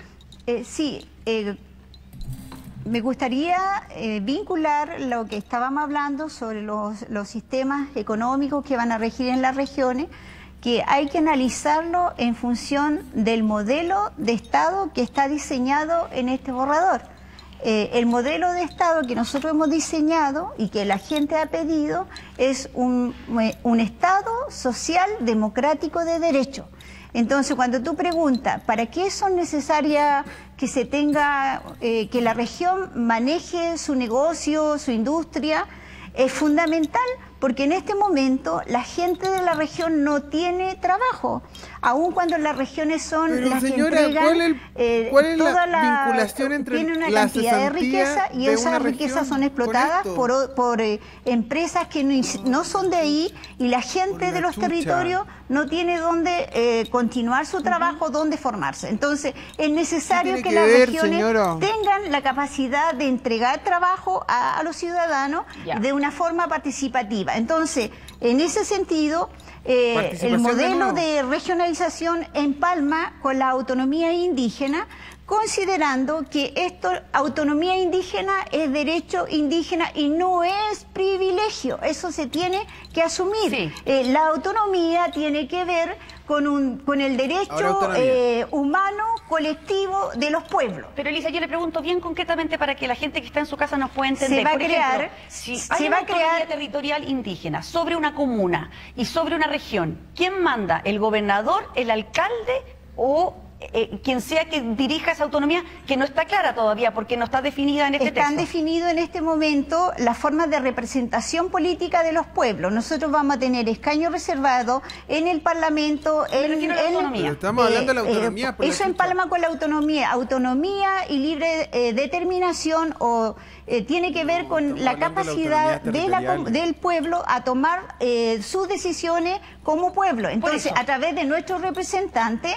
Me gustaría vincular lo que estábamos hablando sobre los sistemas económicos que van a regir en las regiones, que hay que analizarlo en función del modelo de Estado que está diseñado en este borrador. El modelo de Estado que nosotros hemos diseñado y que la gente ha pedido es un Estado social democrático de derecho. Entonces, cuando tú preguntas, ¿para qué son necesarias que se tenga, que la región maneje su negocio, su industria? Es fundamental porque en este momento la gente de la región no tiene trabajo, aun cuando las regiones son las que entregan ¿cuál es la vinculación entre tiene una la cantidad de riqueza y esas riquezas son explotadas por empresas que no son de ahí y la gente de los territorios no tiene dónde continuar su trabajo, dónde formarse. Entonces es necesario que las regiones tengan la capacidad de entregar trabajo a los ciudadanos de una forma participativa. Entonces, en ese sentido, el modelo de regionalización empalma con la autonomía indígena, considerando que autonomía indígena es derecho indígena y no es privilegio. Eso se tiene que asumir. La autonomía tiene que ver con el derecho humano colectivo de los pueblos. Pero Elisa, yo le pregunto bien concretamente para que la gente que está en su casa nos pueda entender. Se va a crear, si hay una autonomía territorial indígena sobre una comuna y sobre una región, ¿quién manda? ¿El gobernador, el alcalde o quien sea que dirija esa autonomía, que no está clara todavía porque no está definida en este texto? Están definidos en este momento las formas de representación política de los pueblos. Nosotros vamos a tener escaños reservados en el Parlamento, estamos hablando de la autonomía. Eso empalma con la autonomía y libre determinación tiene que ver con la capacidad del pueblo a tomar sus decisiones como pueblo. Entonces, a través de nuestros representantes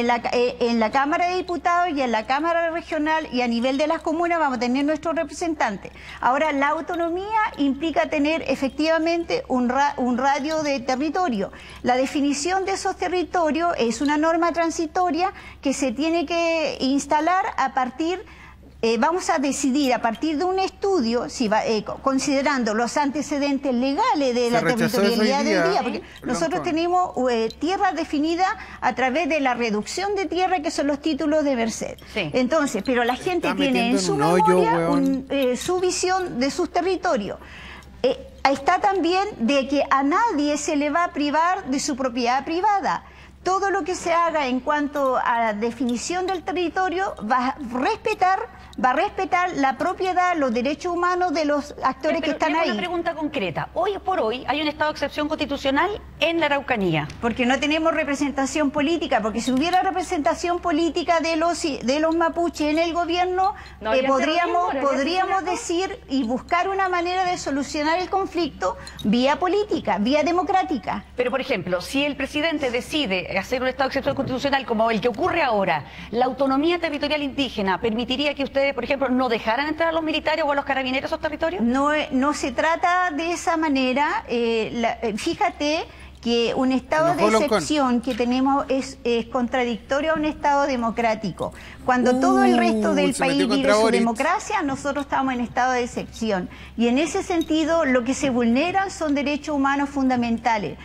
en la Cámara de Diputados y en la Cámara Regional y a nivel de las comunas vamos a tener nuestros representantes. Ahora, la autonomía implica tener efectivamente un radio de territorio. La definición de esos territorios es una norma transitoria que se tiene que instalar a partir vamos a decidir a partir de un estudio, considerando los antecedentes legales de la territorialidad del día, porque nosotros tenemos tierras definidas a través de la reducción de tierra, que son los títulos de merced. Entonces, pero la gente tiene en su memoria su visión de sus territorios. está también de que a nadie se le va a privar de su propiedad privada. Todo lo que se haga en cuanto a la definición del territorio va a respetar la propiedad, los derechos humanos de los actores que están ahí. Una pregunta concreta. Hoy por hoy hay un estado de excepción constitucional en la Araucanía. Porque no tenemos representación política, porque si hubiera representación política de los mapuches en el gobierno, podríamos decir y buscar una manera de solucionar el conflicto vía política, vía democrática. Pero, por ejemplo, si el presidente decide hacer un estado de excepción constitucional como el que ocurre ahora, ¿la autonomía territorial indígena permitiría que ustedes, por ejemplo, no dejaran entrar a los militares o a los carabineros a esos territorios? No se trata de esa manera. Fíjate que un estado de excepción que tenemos es contradictorio a un estado democrático. Cuando todo el resto del país vive su democracia, nosotros estamos en estado de excepción. Y en ese sentido, lo que se vulneran son derechos humanos fundamentales.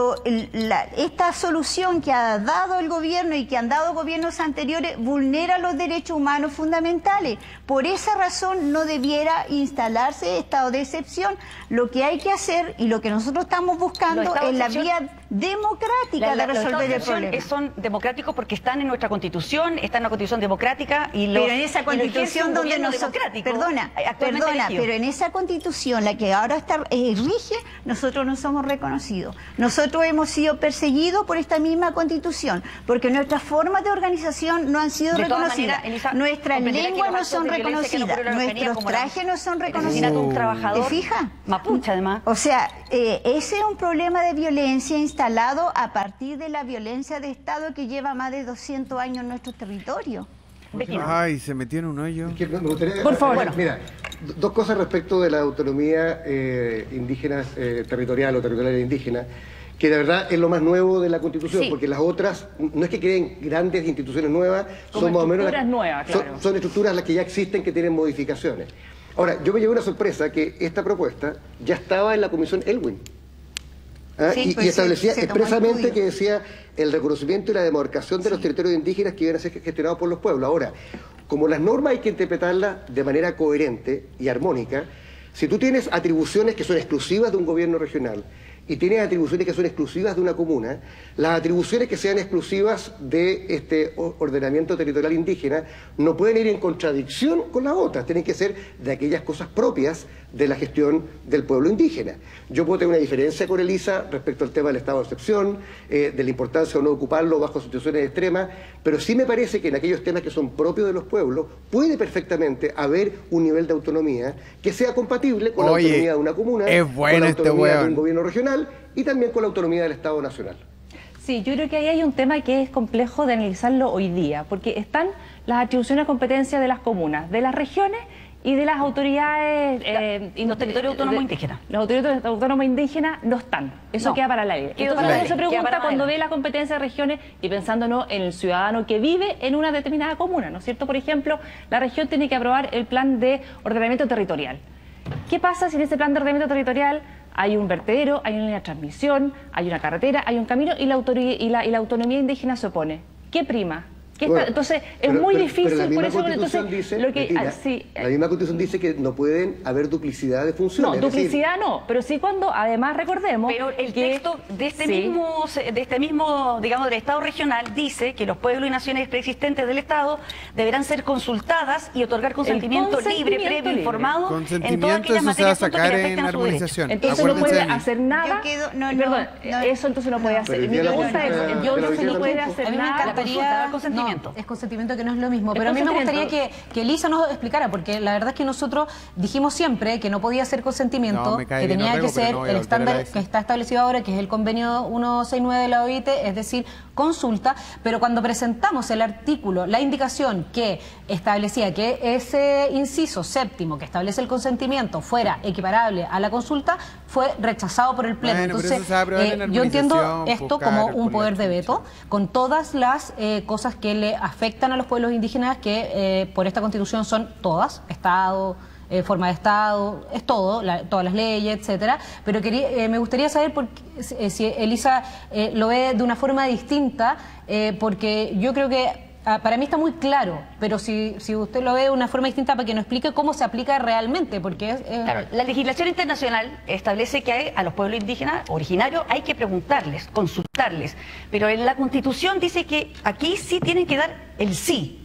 Esta solución que ha dado el gobierno y que han dado gobiernos anteriores vulnera los derechos humanos fundamentales. Por esa razón no debiera instalarse estado de excepción. Lo que hay que hacer y lo que nosotros estamos buscando es la vía democrática de resolver el problema. Son democráticos porque están en nuestra Constitución, está en la Constitución democrática pero en esa Constitución donde nosotros, perdona, pero en esa Constitución, la que ahora rige, nosotros no somos reconocidos. Nosotros hemos sido perseguidos por esta misma Constitución, porque nuestras formas de organización no han sido reconocidas. Nuestras lenguas no son reconocidas, nuestros trajes no son reconocidos. ¿Te fijas? Mapuche, además. O sea, ese es un problema de violencia instalado a partir de la violencia de Estado que lleva más de 200 años en nuestros territorios. Ay, se metió en un hoyo. Me gustaría, por favor. Mira, dos cosas respecto de la autonomía indígena territorial o territorial indígena, que de verdad es lo más nuevo de la Constitución, porque las otras no es que creen grandes instituciones nuevas, son más o menos son estructuras las que ya existen que tienen modificaciones. Ahora, yo me llevé una sorpresa que esta propuesta ya estaba en la Comisión Elwin. Y establecía expresamente que decía el reconocimiento y la demarcación de los territorios indígenas que iban a ser gestionados por los pueblos. Ahora, como las normas hay que interpretarlas de manera coherente y armónica, si tú tienes atribuciones que son exclusivas de un gobierno regional y tienes atribuciones que son exclusivas de una comuna, las atribuciones que sean exclusivas de este ordenamiento territorial indígena no pueden ir en contradicción con las otras, tienen que ser de aquellas cosas propias de la gestión del pueblo indígena. Yo puedo tener una diferencia con Elisa respecto al tema del estado de excepción, de la importancia o no ocuparlo bajo situaciones extremas, pero sí me parece que en aquellos temas que son propios de los pueblos puede perfectamente haber un nivel de autonomía que sea compatible con la autonomía de una comuna, con la autonomía de un gobierno regional y también con la autonomía del Estado Nacional. Sí, yo creo que ahí hay un tema que es complejo de analizarlo hoy día, porque están las atribuciones de competencia de las comunas, de las regiones y de las autoridades... los territorios autónomos indígenas. Los territorios autónomos indígenas no están. Eso queda para la ley. Entonces uno se pregunta cuando ve la competencia de regiones y pensándonos en el ciudadano que vive en una determinada comuna, ¿no es cierto? Por ejemplo, la región tiene que aprobar el plan de ordenamiento territorial. ¿Qué pasa si en ese plan de ordenamiento territorial hay un vertedero, hay una línea de transmisión, hay una carretera, hay un camino y la autonomía indígena se opone? ¿Qué prima? Entonces es muy difícil, por eso la misma Constitución dice que no pueden haber duplicidad de funciones. No, duplicidad no, pero sí cuando además recordemos. Pero el texto de este mismo, digamos, del Estado regional dice que los pueblos y naciones preexistentes del Estado deberán ser consultadas y otorgar consentimiento libre, previo, informado en todas aquellas materias que afecten a su derecho. Entonces no puede hacer nada. Perdón, eso entonces no puede hacer. Mi pregunta es, yo no sé si puede hacer nada. Es consentimiento, que no es lo mismo. Pero a mí me gustaría que Elisa nos explicara, porque la verdad es que nosotros dijimos siempre que no podía ser consentimiento, que tenía que ser el estándar que está establecido ahora, que es el convenio 169 de la OIT, es decir, consulta, pero cuando presentamos el artículo, la indicación que establecía que ese inciso séptimo que establece el consentimiento fuera equiparable a la consulta, fue rechazado por el Pleno. Entonces, yo entiendo esto como un poder de veto, con todas las cosas que le afectan a los pueblos indígenas, que por esta Constitución son todas, Estado, forma de Estado, es todo, todas las leyes, etcétera. Pero me gustaría saber si Elisa lo ve de una forma distinta, porque yo creo que para mí está muy claro, pero si usted lo ve de una forma distinta, para que nos explique cómo se aplica realmente, porque Claro, la legislación internacional establece que a los pueblos indígenas originarios hay que preguntarles, consultarles, pero en la Constitución dice que aquí sí tienen que dar el sí.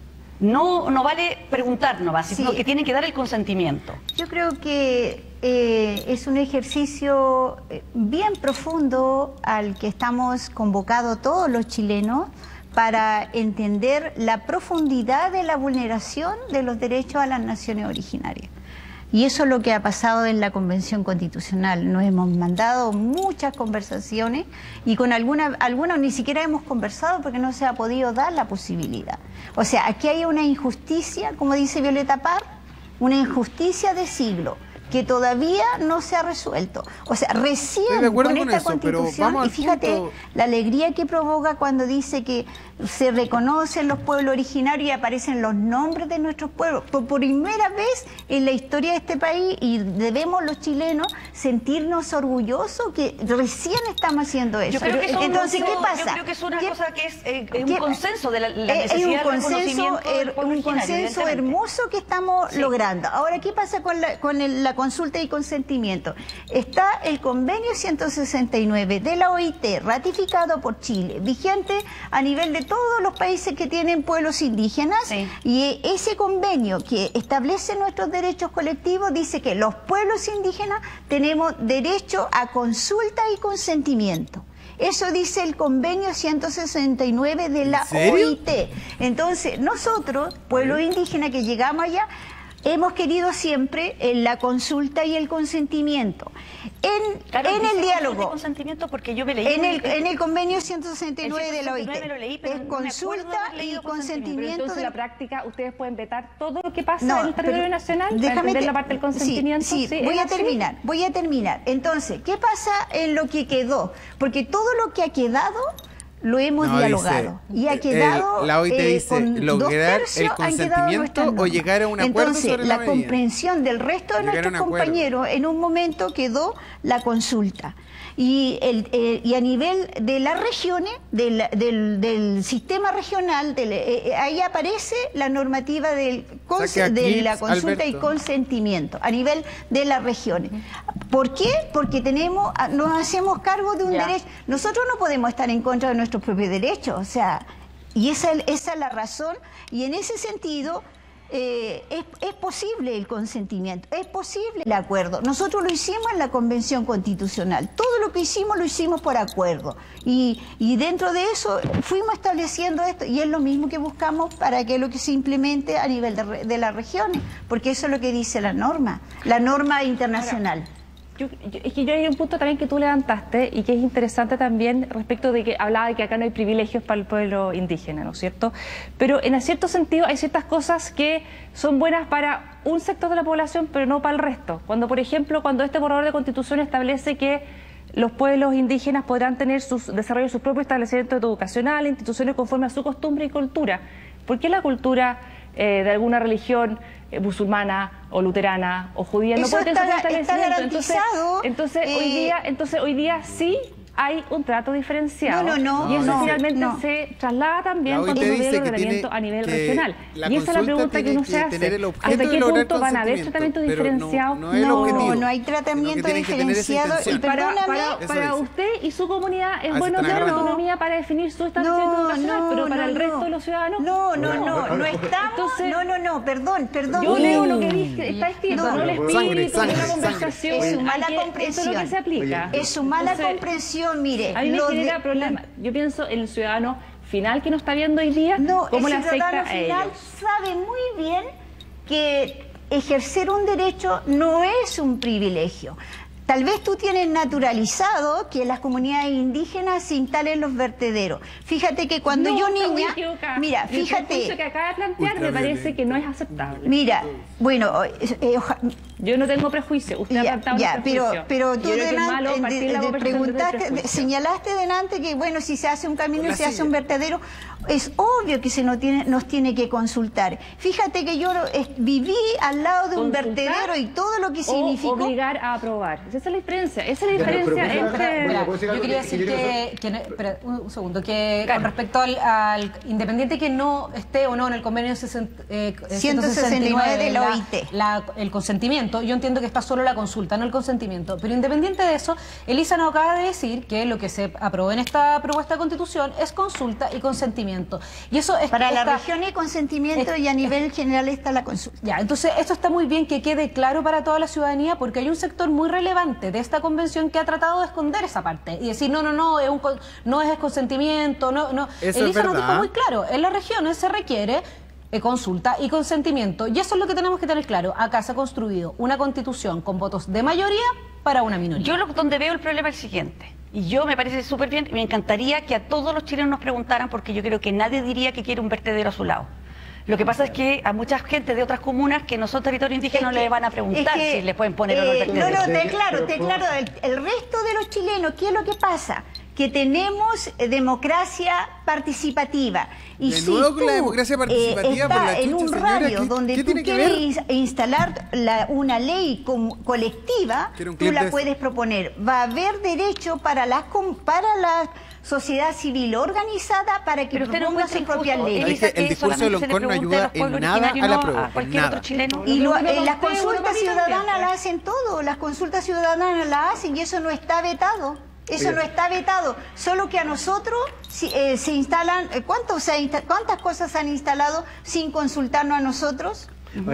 No vale preguntar nomás, sino que tienen que dar el consentimiento. Yo creo que es un ejercicio bien profundo al que estamos convocados todos los chilenos para entender la profundidad de la vulneración de los derechos a las naciones originarias. Y eso es lo que ha pasado en la Convención Constitucional. Nos hemos mandado muchas conversaciones y con algunas ni siquiera hemos conversado porque no se ha podido dar la posibilidad. O sea, aquí hay una injusticia, como dice Violeta Parr, una injusticia de siglo que todavía no se ha resuelto. O sea, recién con esta Constitución, y fíjate la alegría que provoca cuando dice que se reconocen los pueblos originarios y aparecen los nombres de nuestros pueblos. Por primera vez en la historia de este país, y debemos los chilenos sentirnos orgullosos que recién estamos haciendo eso. Yo creo que entonces, ¿qué pasa? Yo creo que es una cosa que es un consenso de la necesidad de reconocimiento del pueblo un consenso hermoso que estamos logrando. Ahora, ¿qué pasa con la consulta y consentimiento? Está el convenio 169 de la OIT, ratificado por Chile, vigente a nivel de todos los países que tienen pueblos indígenas, y ese convenio que establece nuestros derechos colectivos dice que los pueblos indígenas tenemos derecho a consulta y consentimiento. Eso dice el convenio 169 de la OIT. Entonces, nosotros, pueblos indígenas que llegamos allá, hemos querido siempre la consulta y el consentimiento. En el diálogo, consentimiento porque yo me leí en el convenio 169 de la OIT, es consulta y consentimiento. Entonces, en la práctica, ustedes pueden vetar todo lo que pasa en el territorio nacional. Déjame entender la parte del consentimiento. Sí, voy a terminar. Entonces, ¿qué pasa en lo que quedó? Porque todo lo que ha quedado lo hemos dialogado y ha quedado la OIT dice lograr el consentimiento o llegar a un acuerdo. Entonces, sobre la comprensión del resto de nuestros compañeros, en un momento quedó la consulta. Y a nivel de las regiones, del sistema regional, ahí aparece la normativa de la consulta y consentimiento a nivel de las regiones. ¿Por qué? Porque nos hacemos cargo de un derecho. Nosotros no podemos estar en contra de nuestros propios derechos, o sea, y esa es la razón, y en ese sentido es posible el consentimiento, es posible el acuerdo. Nosotros lo hicimos en la Convención Constitucional, todo lo que hicimos lo hicimos por acuerdo, y dentro de eso fuimos estableciendo esto, y es lo mismo que buscamos para que lo que se implemente a nivel de las regiones, porque eso es lo que dice la norma internacional. Es que yo hay un punto también que tú levantaste y que es interesante también respecto de que hablaba de que acá no hay privilegios para el pueblo indígena, ¿no es cierto? Pero en cierto sentido hay ciertas cosas que son buenas para un sector de la población, pero no para el resto. Cuando, por ejemplo, cuando este borrador de Constitución establece que los pueblos indígenas podrán tener desarrollo de sus propios establecimientos educacionales, instituciones conforme a su costumbre y cultura. ¿Por qué la cultura de alguna religión musulmana o luterana o judía no puede tener su establecimiento? Entonces hoy día sí hay un trato diferenciado. Y eso finalmente se traslada también cuando se ve el ordenamiento a nivel regional. Y esa es la pregunta que uno se hace. ¿Hasta qué punto van a haber tratamientos diferenciados? No hay tratamiento diferenciado. Y para usted y su comunidad es bueno tener autonomía para definir su establecimiento educacional, pero para el resto de los ciudadanos no estamos. Perdón. Yo leo lo que dije, está escrito, no les pido una conversación. Es su mala comprensión. Eso es lo que se aplica. Es su mala comprensión. Mire, a mí me genera problema. Yo pienso en el ciudadano final que nos está viendo hoy día, cómo le afecta a ellos. Sabe muy bien que ejercer un derecho no es un privilegio. Tal vez tú tienes naturalizado que las comunidades indígenas se instalen los vertederos. Fíjate que cuando yo niña... Mira, fíjate... Eso que acaba de plantear me parece que no es aceptable. Mira, bueno... yo no tengo prejuicio. Usted ha plantado un prejuicio. Pero tú señalaste delante que, bueno, si se hace un camino, se hace un vertedero, es obvio que nos tiene que consultar. Fíjate que yo viví al lado de un vertedero y todo lo que significó... obligar a aprobar. esa es la diferencia. Esa es la diferencia entre... Yo quería decir un segundo, que con respecto al independiente que no esté o no en el convenio 169 de la OIT, el consentimiento, yo entiendo que está solo la consulta, no el consentimiento. Pero independiente de eso, Elisa nos acaba de decir que lo que se aprobó en esta propuesta de constitución es consulta y consentimiento. Y eso es para la región y consentimiento y a nivel general está la consulta. Ya, entonces esto está muy bien que quede claro para toda la ciudadanía, porque hay un sector muy relevante de esta convención que ha tratado de esconder esa parte y decir no es consentimiento, no. Elisa nos dijo muy claro, en las regiones se requiere consulta y consentimiento, y eso es lo que tenemos que tener claro. Acá se ha construido una constitución con votos de mayoría para una minoría. Yo donde veo el problema es el siguiente, y yo me parece súper bien, me encantaría que a todos los chilenos nos preguntaran, porque yo creo que nadie diría que quiere un vertedero a su lado. Lo que pasa es que a mucha gente de otras comunas que no son territorio indígena no le van a preguntar si les pueden poner o no el vertedero. Te aclaro, el resto de los chilenos, ¿qué es lo que pasa? Que tenemos democracia participativa. Y de nuevo con la democracia participativa por la chucha, en un señora, radio donde tú quieres instalar una ley colectiva, tú la puedes proponer. Va a haber derecho para la sociedad civil organizada para que proponga sus propias leyes. El discurso de Loncón no ayuda en nada a la prueba. Y las consultas ciudadanas las hacen todo. Las consultas ciudadanas las hacen y eso no está vetado. Eso no está vetado, solo que a nosotros se instalan, ¿cuántas cosas se han instalado sin consultarnos a nosotros?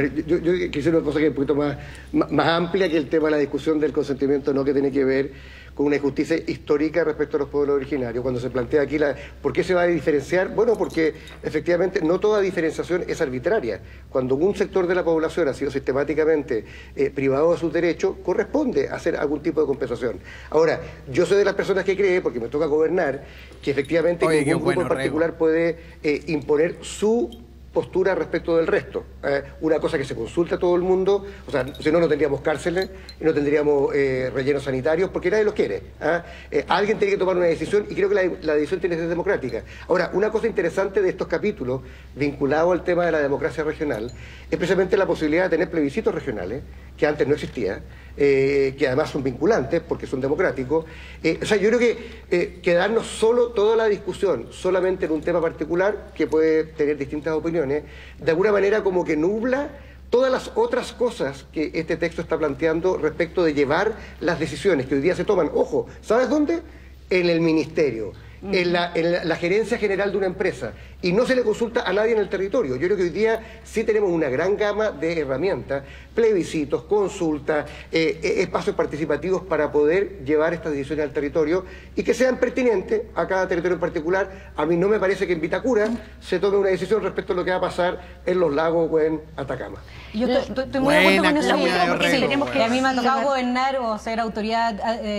Yo quisiera una cosa que es un poquito más amplia que el tema de la discusión del consentimiento, no, que tiene que ver con una injusticia histórica respecto a los pueblos originarios. Cuando se plantea aquí, ¿por qué se va a diferenciar? Bueno, porque efectivamente no toda diferenciación es arbitraria. Cuando un sector de la población ha sido sistemáticamente privado de sus derechos, corresponde hacer algún tipo de compensación. Ahora, yo soy de las personas que cree, porque me toca gobernar, que efectivamente ningún grupo en particular puede imponer su postura respecto del resto. Una cosa que se consulta a todo el mundo, o sea, si no, no tendríamos cárceles y no tendríamos rellenos sanitarios, porque nadie los quiere. Alguien tiene que tomar una decisión y creo que la decisión tiene que ser democrática. Ahora, una cosa interesante de estos capítulos, vinculado al tema de la democracia regional, es precisamente la posibilidad de tener plebiscitos regionales, que antes no existía, que además son vinculantes porque son democráticos. O sea, yo creo que quedarnos toda la discusión solamente en un tema particular, que puede tener distintas opiniones, de alguna manera como que nubla todas las otras cosas que este texto está planteando respecto de llevar las decisiones que hoy día se toman. Ojo, ¿sabes dónde? En el ministerio, en la gerencia general de una empresa, y no se le consulta a nadie en el territorio. Yo creo que hoy día sí tenemos una gran gama de herramientas, plebiscitos, consultas, espacios participativos para poder llevar estas decisiones al territorio y que sean pertinentes a cada territorio en particular. A mí no me parece que en Vitacura se tome una decisión respecto a lo que va a pasar en los lagos o en Atacama. Yo estoy muy de acuerdo con eso, porque tenemos que a mí me ha tocado gobernar o ser autoridad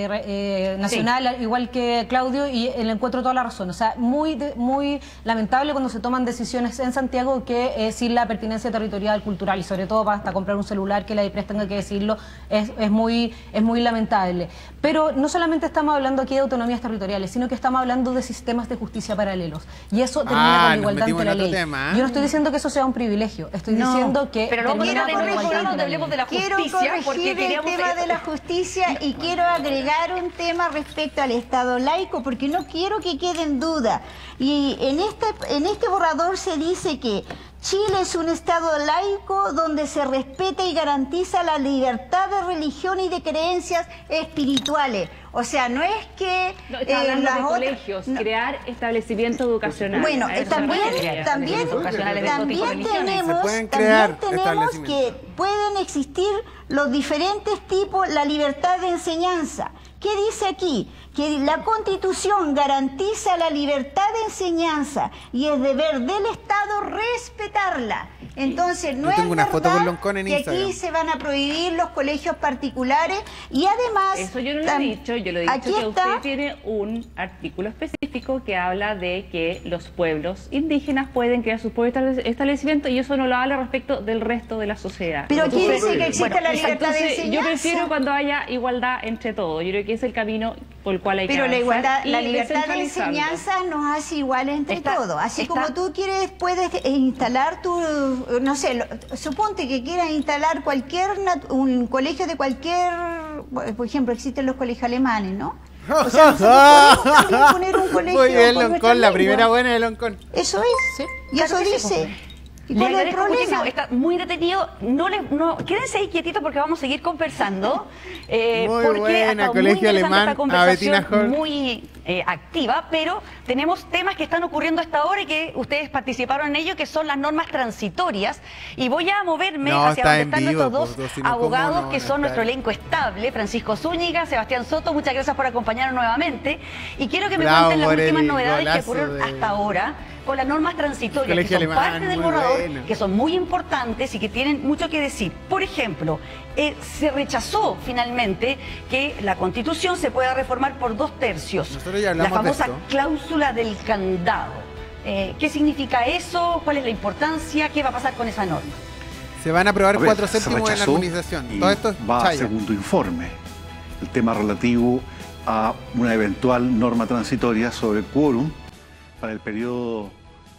nacional, igual que Claudio, y le encuentro toda la razón. O sea, muy lamentable cuando se toman decisiones en Santiago que sin la pertinencia territorial, cultural, y sobre todo hasta comprar un celular, que la IPRES tenga que decirlo, es muy lamentable. Pero no solamente estamos hablando aquí de autonomías territoriales, sino que estamos hablando de sistemas de justicia paralelos. Y eso termina con la igualdad ante la ley. Yo no estoy diciendo que eso sea un privilegio, estoy diciendo que... Pero no hablemos de la justicia, quiero corregir el tema de la justicia y quiero agregar un tema respecto al Estado laico, porque no quiero que quede en duda. Y en este borrador se dice que Chile es un Estado laico donde se respeta y garantiza la libertad de religión y de creencias espirituales. O sea, no es que... No, está hablando de colegios, crear establecimientos educacionales. Bueno, también tenemos que pueden existir los diferentes tipos, la libertad de enseñanza. ¿Qué dice aquí? Que la Constitución garantiza la libertad de enseñanza y es deber del Estado respetarla. Entonces, no es verdad que aquí se van a prohibir los colegios particulares y además... Eso yo no lo he dicho, yo lo he dicho que usted tiene un artículo específico que habla de que los pueblos indígenas pueden crear sus propios establecimientos y eso no lo habla respecto del resto de la sociedad. Pero aquí dice que existe la libertad de enseñanza. Yo prefiero cuando haya igualdad entre todos, yo creo que es el camino por el cual hay que avanzar. Pero la libertad de enseñanza nos hace igual entre todos. Así como tú puedes instalar no sé, suponte que quieras instalar un colegio de cualquier por ejemplo, existen los colegios alemanes, ¿no? O sea, nosotros podemos también poner un colegio. Muy bien, Loncón, la primera buena de Loncón. Eso es, ¿sí? Y claro, eso dice. ¿Y cuál es el problema? Está muy detenido. Quédense ahí quietitos porque vamos a seguir conversando. Muy buena, colegio alemán, a Bettina Hall. Muy activa, pero tenemos temas que están ocurriendo hasta ahora y que ustedes participaron en ello, que son las normas transitorias. Y voy a moverme hacia donde están nuestros dos abogados, que son nuestro elenco estable, Francisco Zúñiga, Sebastián Soto. Muchas gracias por acompañarnos nuevamente. Y quiero que me cuenten las últimas novedades que ocurrieron hasta ahora con las normas transitorias, que son parte del borrador, que son muy importantes y que tienen mucho que decir. Por ejemplo, se rechazó finalmente que la Constitución se pueda reformar por 2/3. Nosotros ya hablamos la famosa de esto. Cláusula del candado. ¿Qué significa eso? ¿Cuál es la importancia? ¿Qué va a pasar con esa norma? Se van a aprobar 4/7 en la armonización. Todo esto va a segundo informe. El tema relativo a una eventual norma transitoria sobre quórum para el periodo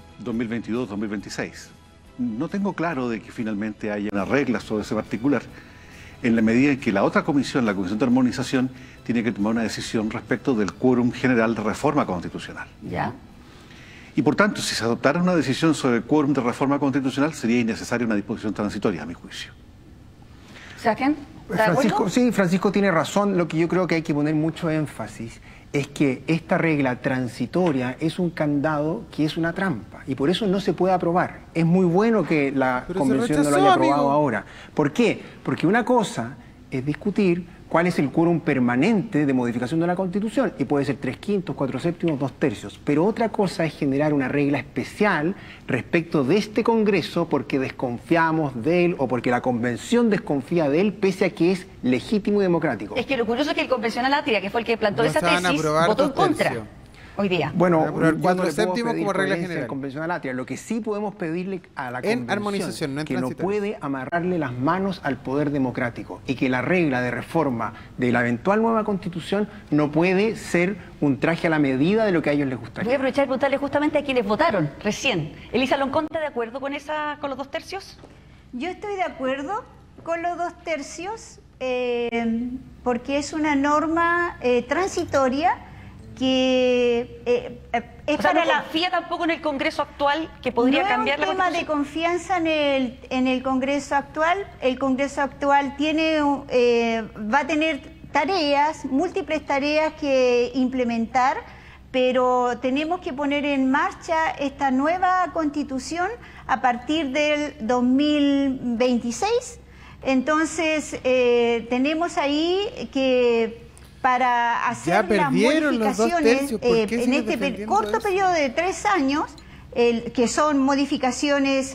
2022-2026. No tengo claro de que finalmente haya una regla sobre ese particular, en la medida en que la otra comisión, la Comisión de Armonización, tiene que tomar una decisión respecto del quórum general de reforma constitucional. ¿Ya? Y por tanto, si se adoptara una decisión sobre el quórum de reforma constitucional, sería innecesaria una disposición transitoria, a mi juicio. ¿Saquen? Francisco tiene razón. Lo que yo creo que hay que poner mucho énfasis es que esta regla transitoria es un candado que es una trampa y por eso no se puede aprobar. Es muy bueno que la convención no lo haya aprobado ahora. ¿Por qué? Porque una cosa es discutir cuál es el quórum permanente de modificación de la Constitución y puede ser 3/5, 4/7, 2/3. Pero otra cosa es generar una regla especial respecto de este Congreso porque desconfiamos de él o porque la Convención desconfía de él pese a que es legítimo y democrático. Es que lo curioso es que el convencional Atria, que fue el que plantó esa tesis, votó en contra hoy día. Bueno, yo no le podemos pedir como regla general. Convencional Atria. Lo que sí podemos pedirle a la Convención, armonización, no en que no puede amarrarle las manos al poder democrático y que la regla de reforma de la eventual nueva Constitución no puede ser un traje a la medida de lo que a ellos les gustaría. Voy a aprovechar y preguntarle justamente a quienes votaron recién. Elisa Loncón, ¿está de acuerdo con los 2/3? Yo estoy de acuerdo con los 2/3 porque es una norma transitoria que es para no confía tampoco en el Congreso actual que podría cambiar la Constitución. No es un tema de confianza en el Congreso actual. El Congreso actual va a tener múltiples tareas que implementar, pero tenemos que poner en marcha esta nueva Constitución a partir del 2026. Entonces tenemos ahí que para hacer las modificaciones en este corto periodo de 3 años, que son modificaciones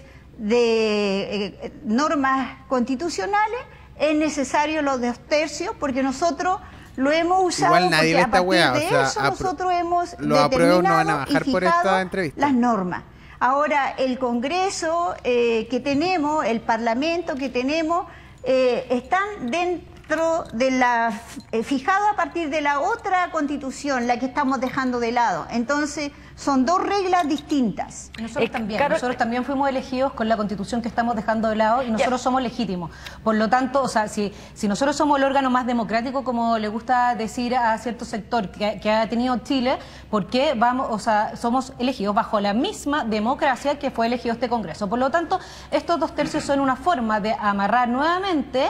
de normas constitucionales, es necesario los 2/3 porque nosotros lo hemos usado. Igual nadie ve esta weá, de eso nosotros hemos determinado no van a bajar y por esta entrevista. Las normas. Ahora, el Congreso que tenemos, el Parlamento que tenemos, están dentro de la fijado a partir de la otra Constitución, la que estamos dejando de lado. Entonces, son dos reglas distintas. Nosotros también fuimos elegidos con la Constitución que estamos dejando de lado y nosotros somos legítimos. Por lo tanto, o sea, si nosotros somos el órgano más democrático, como le gusta decir a cierto sector que ha tenido Chile, ¿por qué somos elegidos bajo la misma democracia que fue elegido este Congreso? Por lo tanto, estos 2/3 son una forma de amarrar nuevamente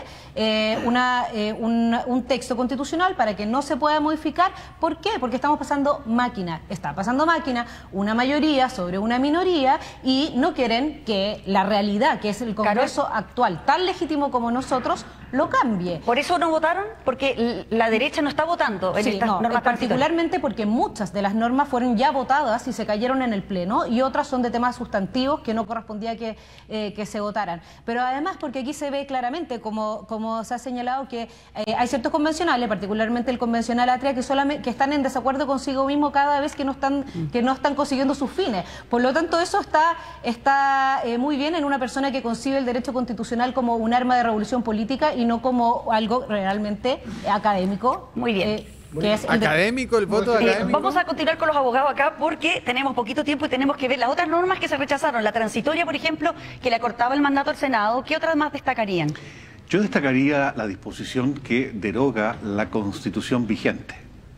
un texto constitucional para que no se pueda modificar. ¿Por qué? Porque estamos pasando máquina. Está pasando máquina una mayoría sobre una minoría y no quieren que la realidad, que es el Congreso actual, tan legítimo como nosotros, lo cambie. ¿Por eso no votaron? Porque la derecha no está votando en estas normas. Particularmente porque muchas de las normas fueron ya votadas y se cayeron en el Pleno y otras son de temas sustantivos que no correspondía que se votaran. Pero además porque aquí se ve claramente, como se ha señalado, que hay ciertos convencionales, particularmente el convencional Atria, que están en desacuerdo consigo mismo cada vez que no están consiguiendo sus fines. Por lo tanto, eso está muy bien en una persona que concibe el derecho constitucional como un arma de revolución política y no como algo realmente académico. Muy bien. Que es académico, el voto académico. Vamos a continuar con los abogados acá porque tenemos poquito tiempo y tenemos que ver las otras normas que se rechazaron. La transitoria, por ejemplo, que le acortaba el mandato al Senado. ¿Qué otras más destacarían? Yo destacaría la disposición que deroga la Constitución vigente.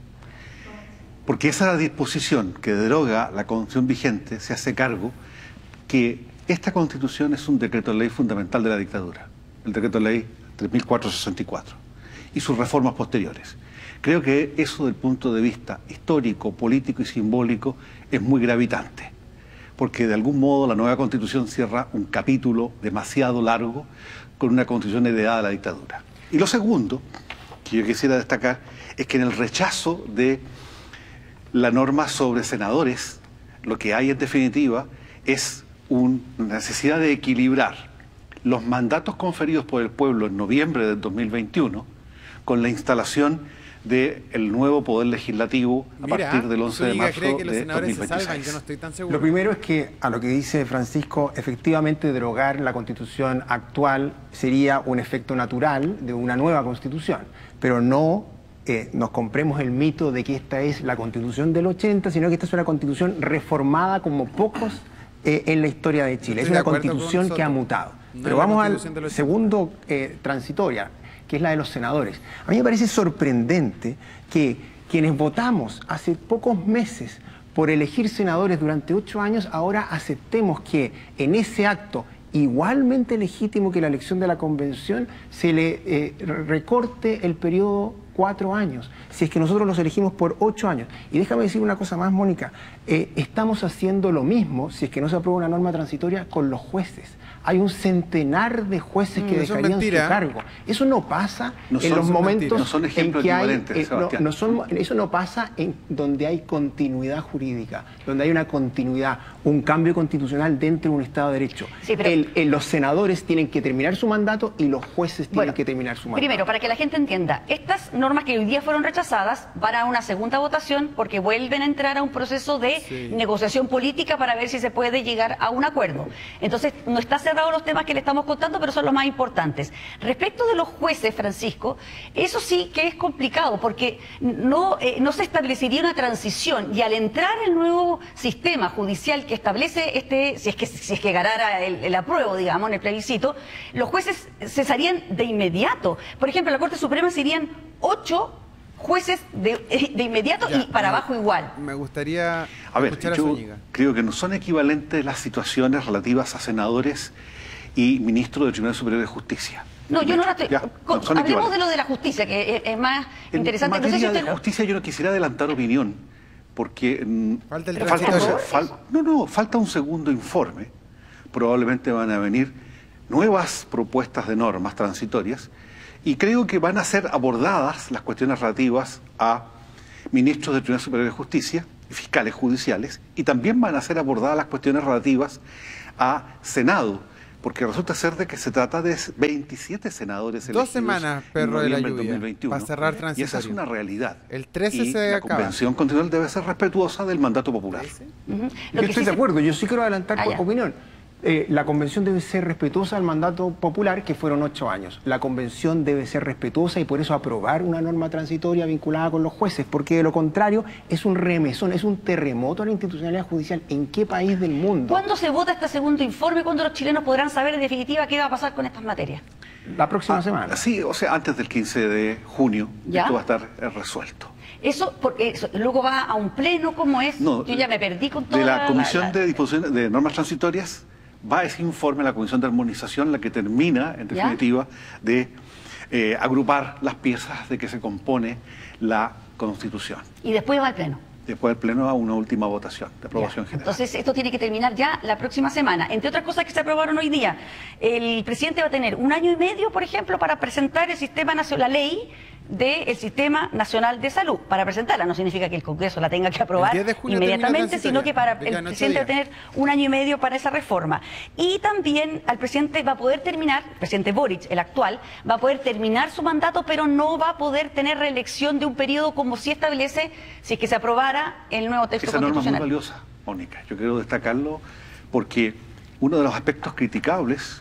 Porque esa disposición que deroga la Constitución vigente se hace cargo que esta Constitución es un decreto de ley fundamental de la dictadura, el decreto de ley 3464, y sus reformas posteriores. Creo que eso, del punto de vista histórico, político y simbólico, es muy gravitante, porque de algún modo la nueva Constitución cierra un capítulo demasiado largo con una Constitución heredada de la dictadura. Y lo segundo que yo quisiera destacar es que en el rechazo de la norma sobre senadores, lo que hay en definitiva es una necesidad de equilibrar los mandatos conferidos por el pueblo en noviembre del 2021 con la instalación del nuevo Poder Legislativo a partir del 11 de marzo de 2026. Yo no estoy tan seguro. Lo primero es que, a lo que dice Francisco, efectivamente derogar la Constitución actual sería un efecto natural de una nueva Constitución, pero no nos compremos el mito de que esta es la Constitución del 80, sino que esta es una Constitución reformada como pocos en la historia de Chile. Es una Constitución que ha mutado. Pero vamos al segundo transitoria, que es la de los senadores. A mí me parece sorprendente que quienes votamos hace pocos meses por elegir senadores durante 8 años, ahora aceptemos que en ese acto igualmente legítimo que la elección de la convención se le recorte el periodo 4 años, si es que nosotros los elegimos por 8 años. Y déjame decir una cosa más, Mónica, estamos haciendo lo mismo, si es que no se aprueba una norma transitoria, con los jueces. Hay un centenar de jueces que dejarían su cargo. Eso no pasa en los momentos en que hay... eso no pasa en donde hay continuidad jurídica, donde hay una continuidad, un cambio constitucional dentro de un Estado de Derecho. Sí, pero... los senadores tienen que terminar su mandato y los jueces tienen que terminar su mandato. Primero, para que la gente entienda, estas normas que hoy día fueron rechazadas van a una segunda votación porque vuelven a entrar a un proceso de negociación política para ver si se puede llegar a un acuerdo. Entonces, no está cerrado los temas que le estamos contando, pero son los más importantes. Respecto de los jueces, Francisco, eso sí que es complicado, porque no se establecería una transición, y al entrar el nuevo sistema judicial que establece si es que ganara el apruebo, digamos, en el plebiscito, los jueces cesarían de inmediato. Por ejemplo, en la Corte Suprema serían 8 jueces de inmediato y para abajo igual. Me gustaría escuchar a Zúñiga. Creo que no son equivalentes las situaciones relativas a senadores y ministros del Tribunal Superior de Justicia. No, yo no la estoy... hablemos de lo de la justicia, que es más interesante. En materia de justicia yo no quisiera adelantar opinión, porque falta un segundo informe. Probablemente van a venir nuevas propuestas de normas transitorias, y creo que van a ser abordadas las cuestiones relativas a ministros del Tribunal Superior de Justicia y fiscales judiciales, y también van a ser abordadas las cuestiones relativas a Senado, porque resulta ser de que se trata de 27 senadores elegidos 2 semanas, perro de la lluvia, 2021, para cerrar transitorio. Y esa es una realidad. El 13 y se la acaba. Convención Constitucional debe ser respetuosa del mandato popular. Yo estoy de acuerdo, yo sí quiero adelantar opinión. La convención debe ser respetuosa del mandato popular, que fueron 8 años. La convención debe ser respetuosa y por eso aprobar una norma transitoria vinculada con los jueces, porque de lo contrario es un remesón, es un terremoto a la institucionalidad judicial. ¿En qué país del mundo? ¿Cuándo se vota este segundo informe? ¿Cuándo los chilenos podrán saber en definitiva qué va a pasar con estas materias? La próxima semana. Sí, o sea, antes del 15 de junio esto va a estar resuelto. Eso, porque luego va a un pleno, ¿cómo es? No, yo ya me perdí con todo. De la Comisión de Disposición de Normas Transitorias va ese informe a la Comisión de Armonización, la que termina, en definitiva, de agrupar las piezas de que se compone la Constitución. Y después va al Pleno. Después del Pleno a una última votación de aprobación general. Entonces, esto tiene que terminar ya la próxima semana. Entre otras cosas que se aprobaron hoy día, el presidente va a tener 1 año y medio, por ejemplo, para presentar el sistema nacional, la ley del Sistema Nacional de Salud. Para presentarla no significa que el Congreso la tenga que aprobar inmediatamente, sino que para el presidente va a tener 1 año y medio para esa reforma. Y también al presidente va a poder terminar, el presidente Boric, el actual, va a poder terminar su mandato, pero no va a poder tener reelección de un periodo como si establece, si es que se aprobara el nuevo texto constitucional. Esa norma es muy valiosa, Mónica. Yo quiero destacarlo porque uno de los aspectos criticables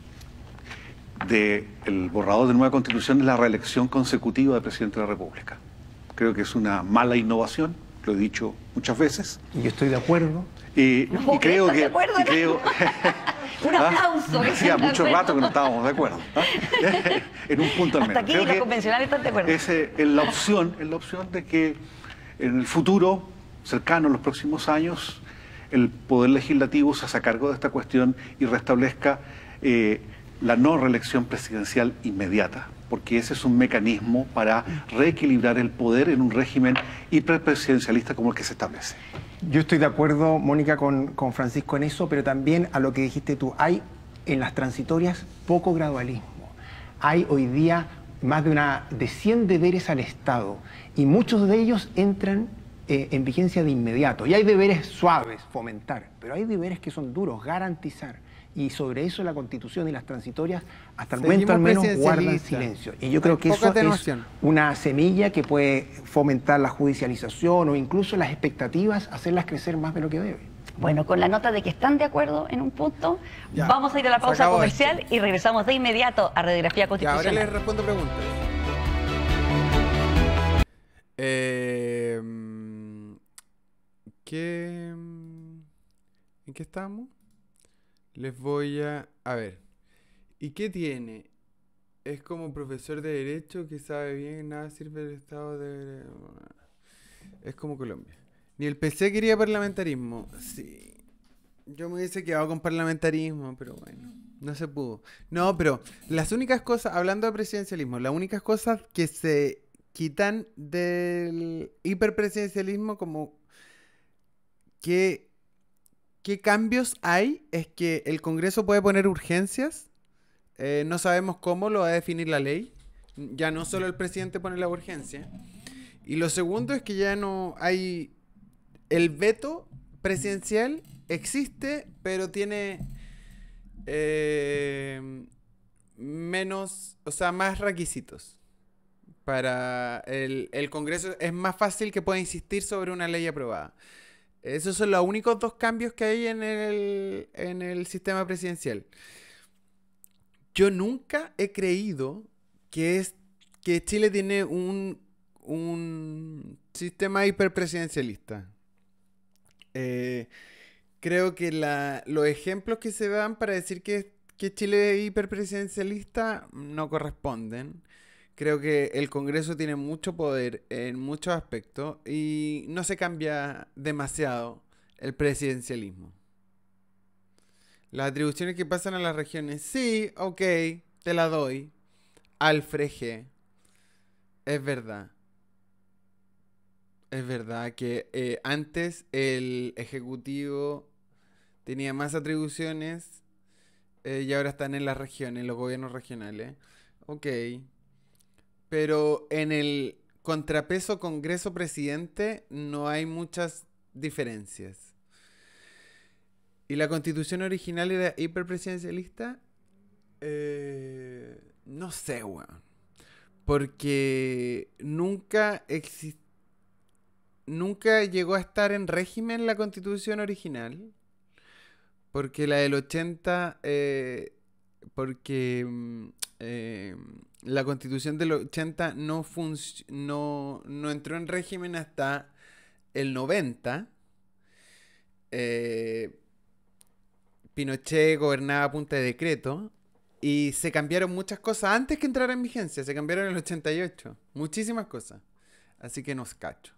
del borrador de nueva Constitución es la reelección consecutiva del presidente de la República. Creo que es una mala innovación, lo he dicho muchas veces. Y yo estoy de acuerdo. y creo que... Un ¿Ah? aplauso. Hacía mucho rato que no estábamos de acuerdo. ¿Ah? En un punto al menos. Hasta aquí los convencionales están de acuerdo. Es la opción de que en el futuro, cercano, en los próximos años, el Poder Legislativo se haga cargo de esta cuestión y restablezca la no reelección presidencial inmediata, porque ese es un mecanismo para reequilibrar el poder en un régimen hiperpresidencialista como el que se establece. Yo estoy de acuerdo, Mónica, con Francisco en eso, pero también a lo que dijiste tú, hay en las transitorias poco gradualismo. Hay hoy día más de 100 deberes al Estado y muchos de ellos entran en vigencia de inmediato. Y hay deberes suaves, fomentar, pero hay deberes que son duros, garantizar. Y sobre eso la Constitución y las transitorias, hasta el momento al menos, guardan silencio. Y yo creo que eso es una semilla que puede fomentar la judicialización o incluso las expectativas, hacerlas crecer más de lo que debe. Bueno, con la nota de que están de acuerdo en un punto, vamos a ir a la pausa comercial y regresamos de inmediato a Radiografía Constitucional. Ahora les respondo preguntas. ¿En qué estamos? Les voy a ver. ¿Y qué tiene? Es como profesor de Derecho que sabe bien, nada sirve del Estado de... Es como Colombia. Ni el PC quería parlamentarismo. Sí. Yo me hubiese quedado con parlamentarismo, pero bueno, no se pudo. No, pero las únicas cosas, hablando de presidencialismo, las únicas cosas que se quitan del hiperpresidencialismo, como que... ¿Qué cambios hay? Es que el Congreso puede poner urgencias. No sabemos cómo lo va a definir la ley. Ya no solo el presidente pone la urgencia. Y lo segundo es que ya no hay... El veto presidencial existe, pero tiene menos, o sea, más requisitos. Para el Congreso es más fácil que pueda insistir sobre una ley aprobada. Esos son los únicos dos cambios que hay en el sistema presidencial. Yo nunca he creído que Chile tiene un sistema hiperpresidencialista. Creo que los ejemplos que se dan para decir que Chile es hiperpresidencialista no corresponden. Creo que el Congreso tiene mucho poder en muchos aspectos y no se cambia demasiado el presidencialismo. Las atribuciones que pasan a las regiones, sí, ok, te la doy. Alfred G. Es verdad. Es verdad que antes el Ejecutivo tenía más atribuciones y ahora están en las regiones, los gobiernos regionales. Ok. Pero en el contrapeso Congreso-Presidente no hay muchas diferencias. ¿Y la Constitución original era hiperpresidencialista? No sé, weón. Porque nunca llegó a estar en régimen la Constitución original. Porque la del 80... la Constitución del 80 no entró en régimen hasta el 90. Pinochet gobernaba a punta de decreto y se cambiaron muchas cosas antes que entrara en vigencia. Se cambiaron en el 88. Muchísimas cosas. Así que nos cacho.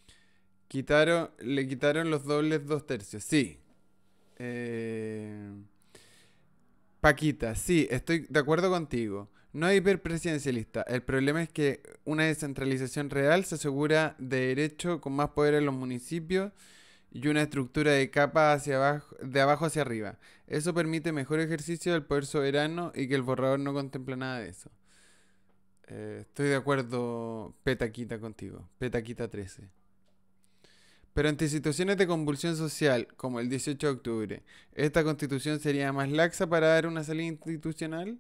Le quitaron los dobles 2/3. Sí. Paquita, sí, estoy de acuerdo contigo. No es hiperpresidencialista. El problema es que una descentralización real se asegura de derecho con más poder en los municipios y una estructura de capa hacia abajo, de abajo hacia arriba. Eso permite mejor ejercicio del poder soberano y que el borrador no contempla nada de eso. Estoy de acuerdo, Petaquita, contigo. Petaquita 13. Pero ante situaciones de convulsión social, como el 18 de octubre, ¿esta constitución sería más laxa para dar una salida institucional?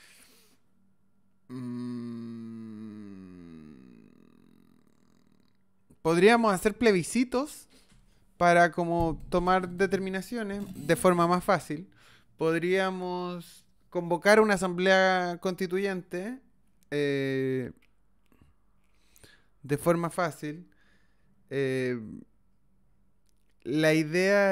Podríamos hacer plebiscitos para como tomar determinaciones de forma más fácil. Podríamos convocar una asamblea constituyente de forma fácil. la idea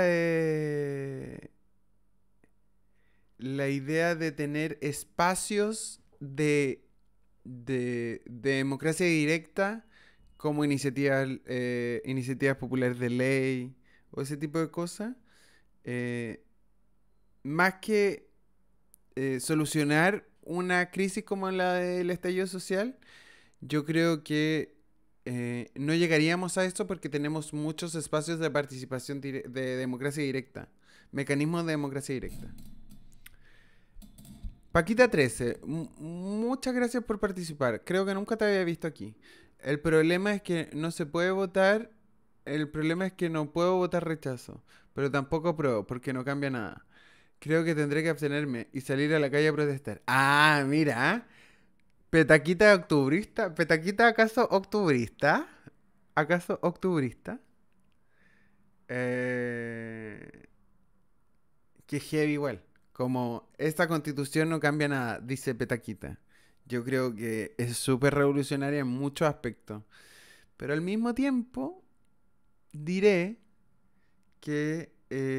de tener espacios de democracia directa como iniciativas populares de ley o ese tipo de cosas, más que solucionar una crisis como la del estallido social, yo creo que no llegaríamos a eso porque tenemos muchos espacios de participación de democracia directa, mecanismos de democracia directa. Paquita 13, muchas gracias por participar. Creo que nunca te había visto aquí. El problema es que no se puede votar, el problema es que no puedo votar rechazo, pero tampoco apruebo porque no cambia nada. Creo que tendré que abstenerme y salir a la calle a protestar. Ah, mira. Petaquita octubrista. ¿Petaquita acaso octubrista? ¿Acaso octubrista? Que heavy igual. Como esta constitución no cambia nada, dice Petaquita. Yo creo que es súper revolucionaria en muchos aspectos. Pero al mismo tiempo diré que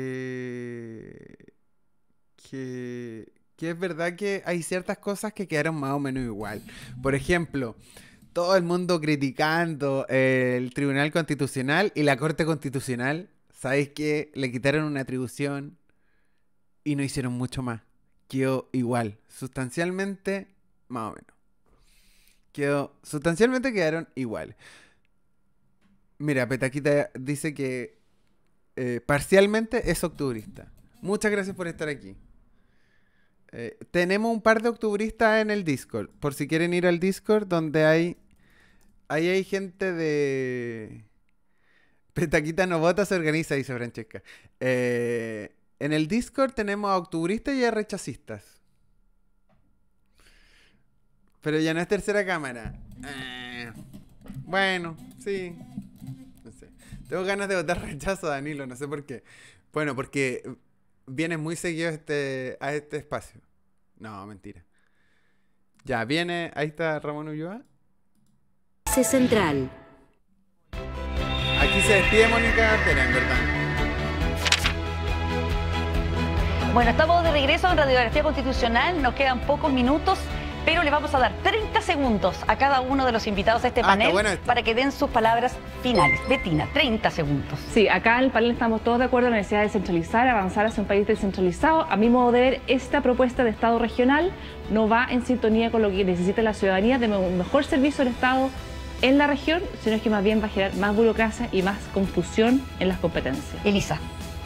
es verdad que hay ciertas cosas que quedaron más o menos igual. Por ejemplo, todo el mundo criticando el Tribunal Constitucional y la Corte Constitucional. ¿Sabéis qué? Le quitaron una atribución y no hicieron mucho más. Quedó igual. Sustancialmente, más o menos. Sustancialmente quedaron igual. Mira, Petaquita dice que parcialmente es octubrista. Muchas gracias por estar aquí. Tenemos un par de octubristas en el Discord. Por si quieren ir al Discord, donde ahí hay gente de... Petaquita no vota, se organiza, dice Francesca. En el Discord tenemos a octubristas y a rechazistas. Pero ya no es tercera cámara. Bueno, sí. No sé. Tengo ganas de votar rechazo, Danilo, no sé por qué. Bueno, porque vienes muy seguido a este espacio. No, mentira. Ya, viene... Ahí está Ramón Ulloa. Central. Aquí se despide Mónica Artera, en verdad. Bueno, estamos de regreso en Radiografía Constitucional. Nos quedan pocos minutos, pero le vamos a dar 30 segundos a cada uno de los invitados de este panel para que den sus palabras finales. Betina, 30 segundos. Sí, acá en el panel estamos todos de acuerdo en la necesidad de descentralizar, avanzar hacia un país descentralizado. A mi modo de ver, esta propuesta de Estado regional no va en sintonía con lo que necesita la ciudadanía de un mejor servicio del Estado en la región, sino que más bien va a generar más burocracia y más confusión en las competencias. Elisa.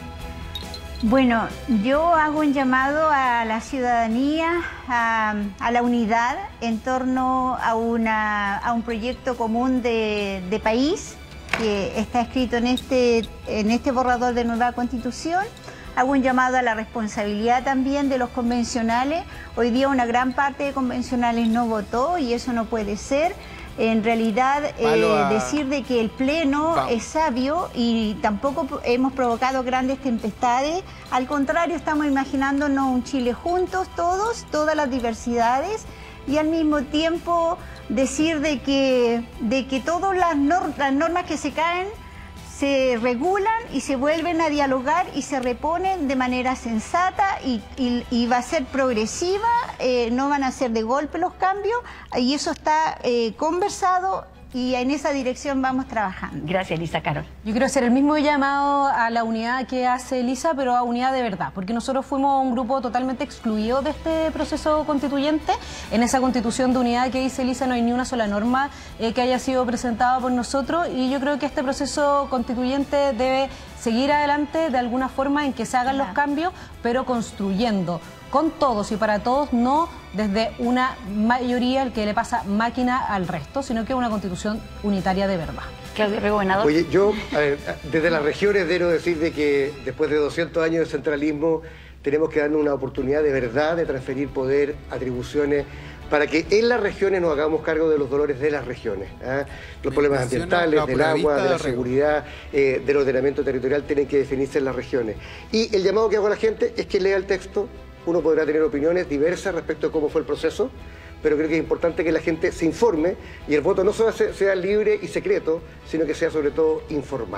Bueno, yo hago un llamado a la ciudadanía, a la unidad en torno a un proyecto común de país que está escrito en este borrador de nueva Constitución. Hago un llamado a la responsabilidad también de los convencionales. Hoy día una gran parte de convencionales no votó y eso no puede ser. En realidad, decir de que el Pleno es sabio y tampoco hemos provocado grandes tempestades. Al contrario, estamos imaginándonos un Chile juntos, todas las diversidades, y al mismo tiempo decir de que todas las normas que se caen se regulan y se vuelven a dialogar y se reponen de manera sensata y va a ser progresiva, no van a ser de golpe los cambios, y eso está conversado y en esa dirección vamos trabajando. Gracias, Elisa. Carol. Yo quiero hacer el mismo llamado a la unidad que hace Elisa, pero a unidad de verdad, porque nosotros fuimos un grupo totalmente excluido de este proceso constituyente. En esa constitución de unidad que dice Elisa no hay ni una sola norma que haya sido presentada por nosotros, y yo creo que este proceso constituyente debe seguir adelante de alguna forma en que se hagan los cambios, pero construyendo con todos y para todos, no desde una mayoría el que le pasa máquina al resto, sino que una constitución unitaria de verdad. Claudio Rego, gobernador. Oye, yo desde las regiones debo decir de que después de 200 años de centralismo tenemos que darnos una oportunidad de verdad de transferir poder, atribuciones, para que en las regiones nos hagamos cargo de los dolores de las regiones. Los problemas ambientales, del agua, de la seguridad, del ordenamiento territorial tienen que definirse en las regiones. Y el llamado que hago a la gente es que lea el texto. Uno podrá tener opiniones diversas respecto a cómo fue el proceso, pero creo que es importante que la gente se informe y el voto no solo sea libre y secreto, sino que sea sobre todo informado.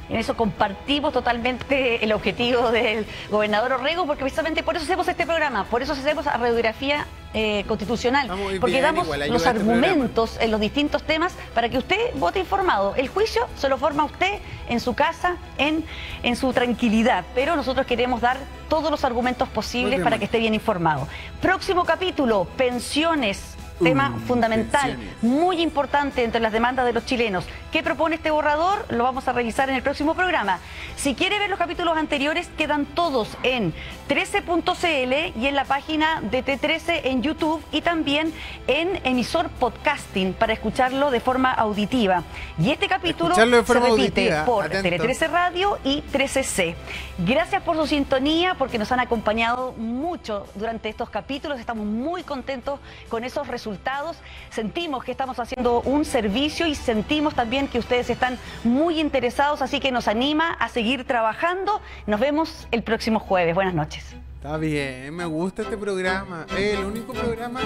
En eso compartimos totalmente el objetivo del gobernador Orrego, porque precisamente por eso hacemos este programa, por eso hacemos a Radiografía Constitucional, porque damos los argumentos en los distintos temas para que usted vote informado. El juicio se lo forma usted en su casa, en su tranquilidad, pero nosotros queremos dar todos los argumentos posibles para que esté bien informado. Próximo capítulo, pensiones. Tema fundamental, muy importante entre las demandas de los chilenos. ¿Qué propone este borrador? Lo vamos a revisar en el próximo programa. Si quiere ver los capítulos anteriores, quedan todos en 13.cl y en la página de T13 en YouTube y también en emisor podcasting para escucharlo de forma auditiva. Y este capítulo se repite por Tele 13 Radio y 13C. Gracias por su sintonía, porque nos han acompañado mucho durante estos capítulos. Estamos muy contentos con esos resultados. Sentimos que estamos haciendo un servicio y sentimos también que ustedes están muy interesados, así que nos anima a seguir trabajando. Nos vemos el próximo jueves. Buenas noches. Está bien, me gusta este programa. El único programa...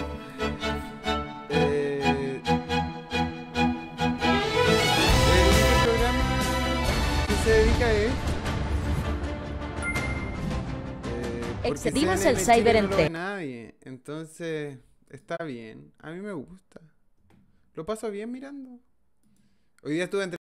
el único programa que se dedica a esto. Excedimos el cyber en T. Nadie, entonces... Está bien, a mí me gusta. Lo paso bien mirando. Hoy día estuve entre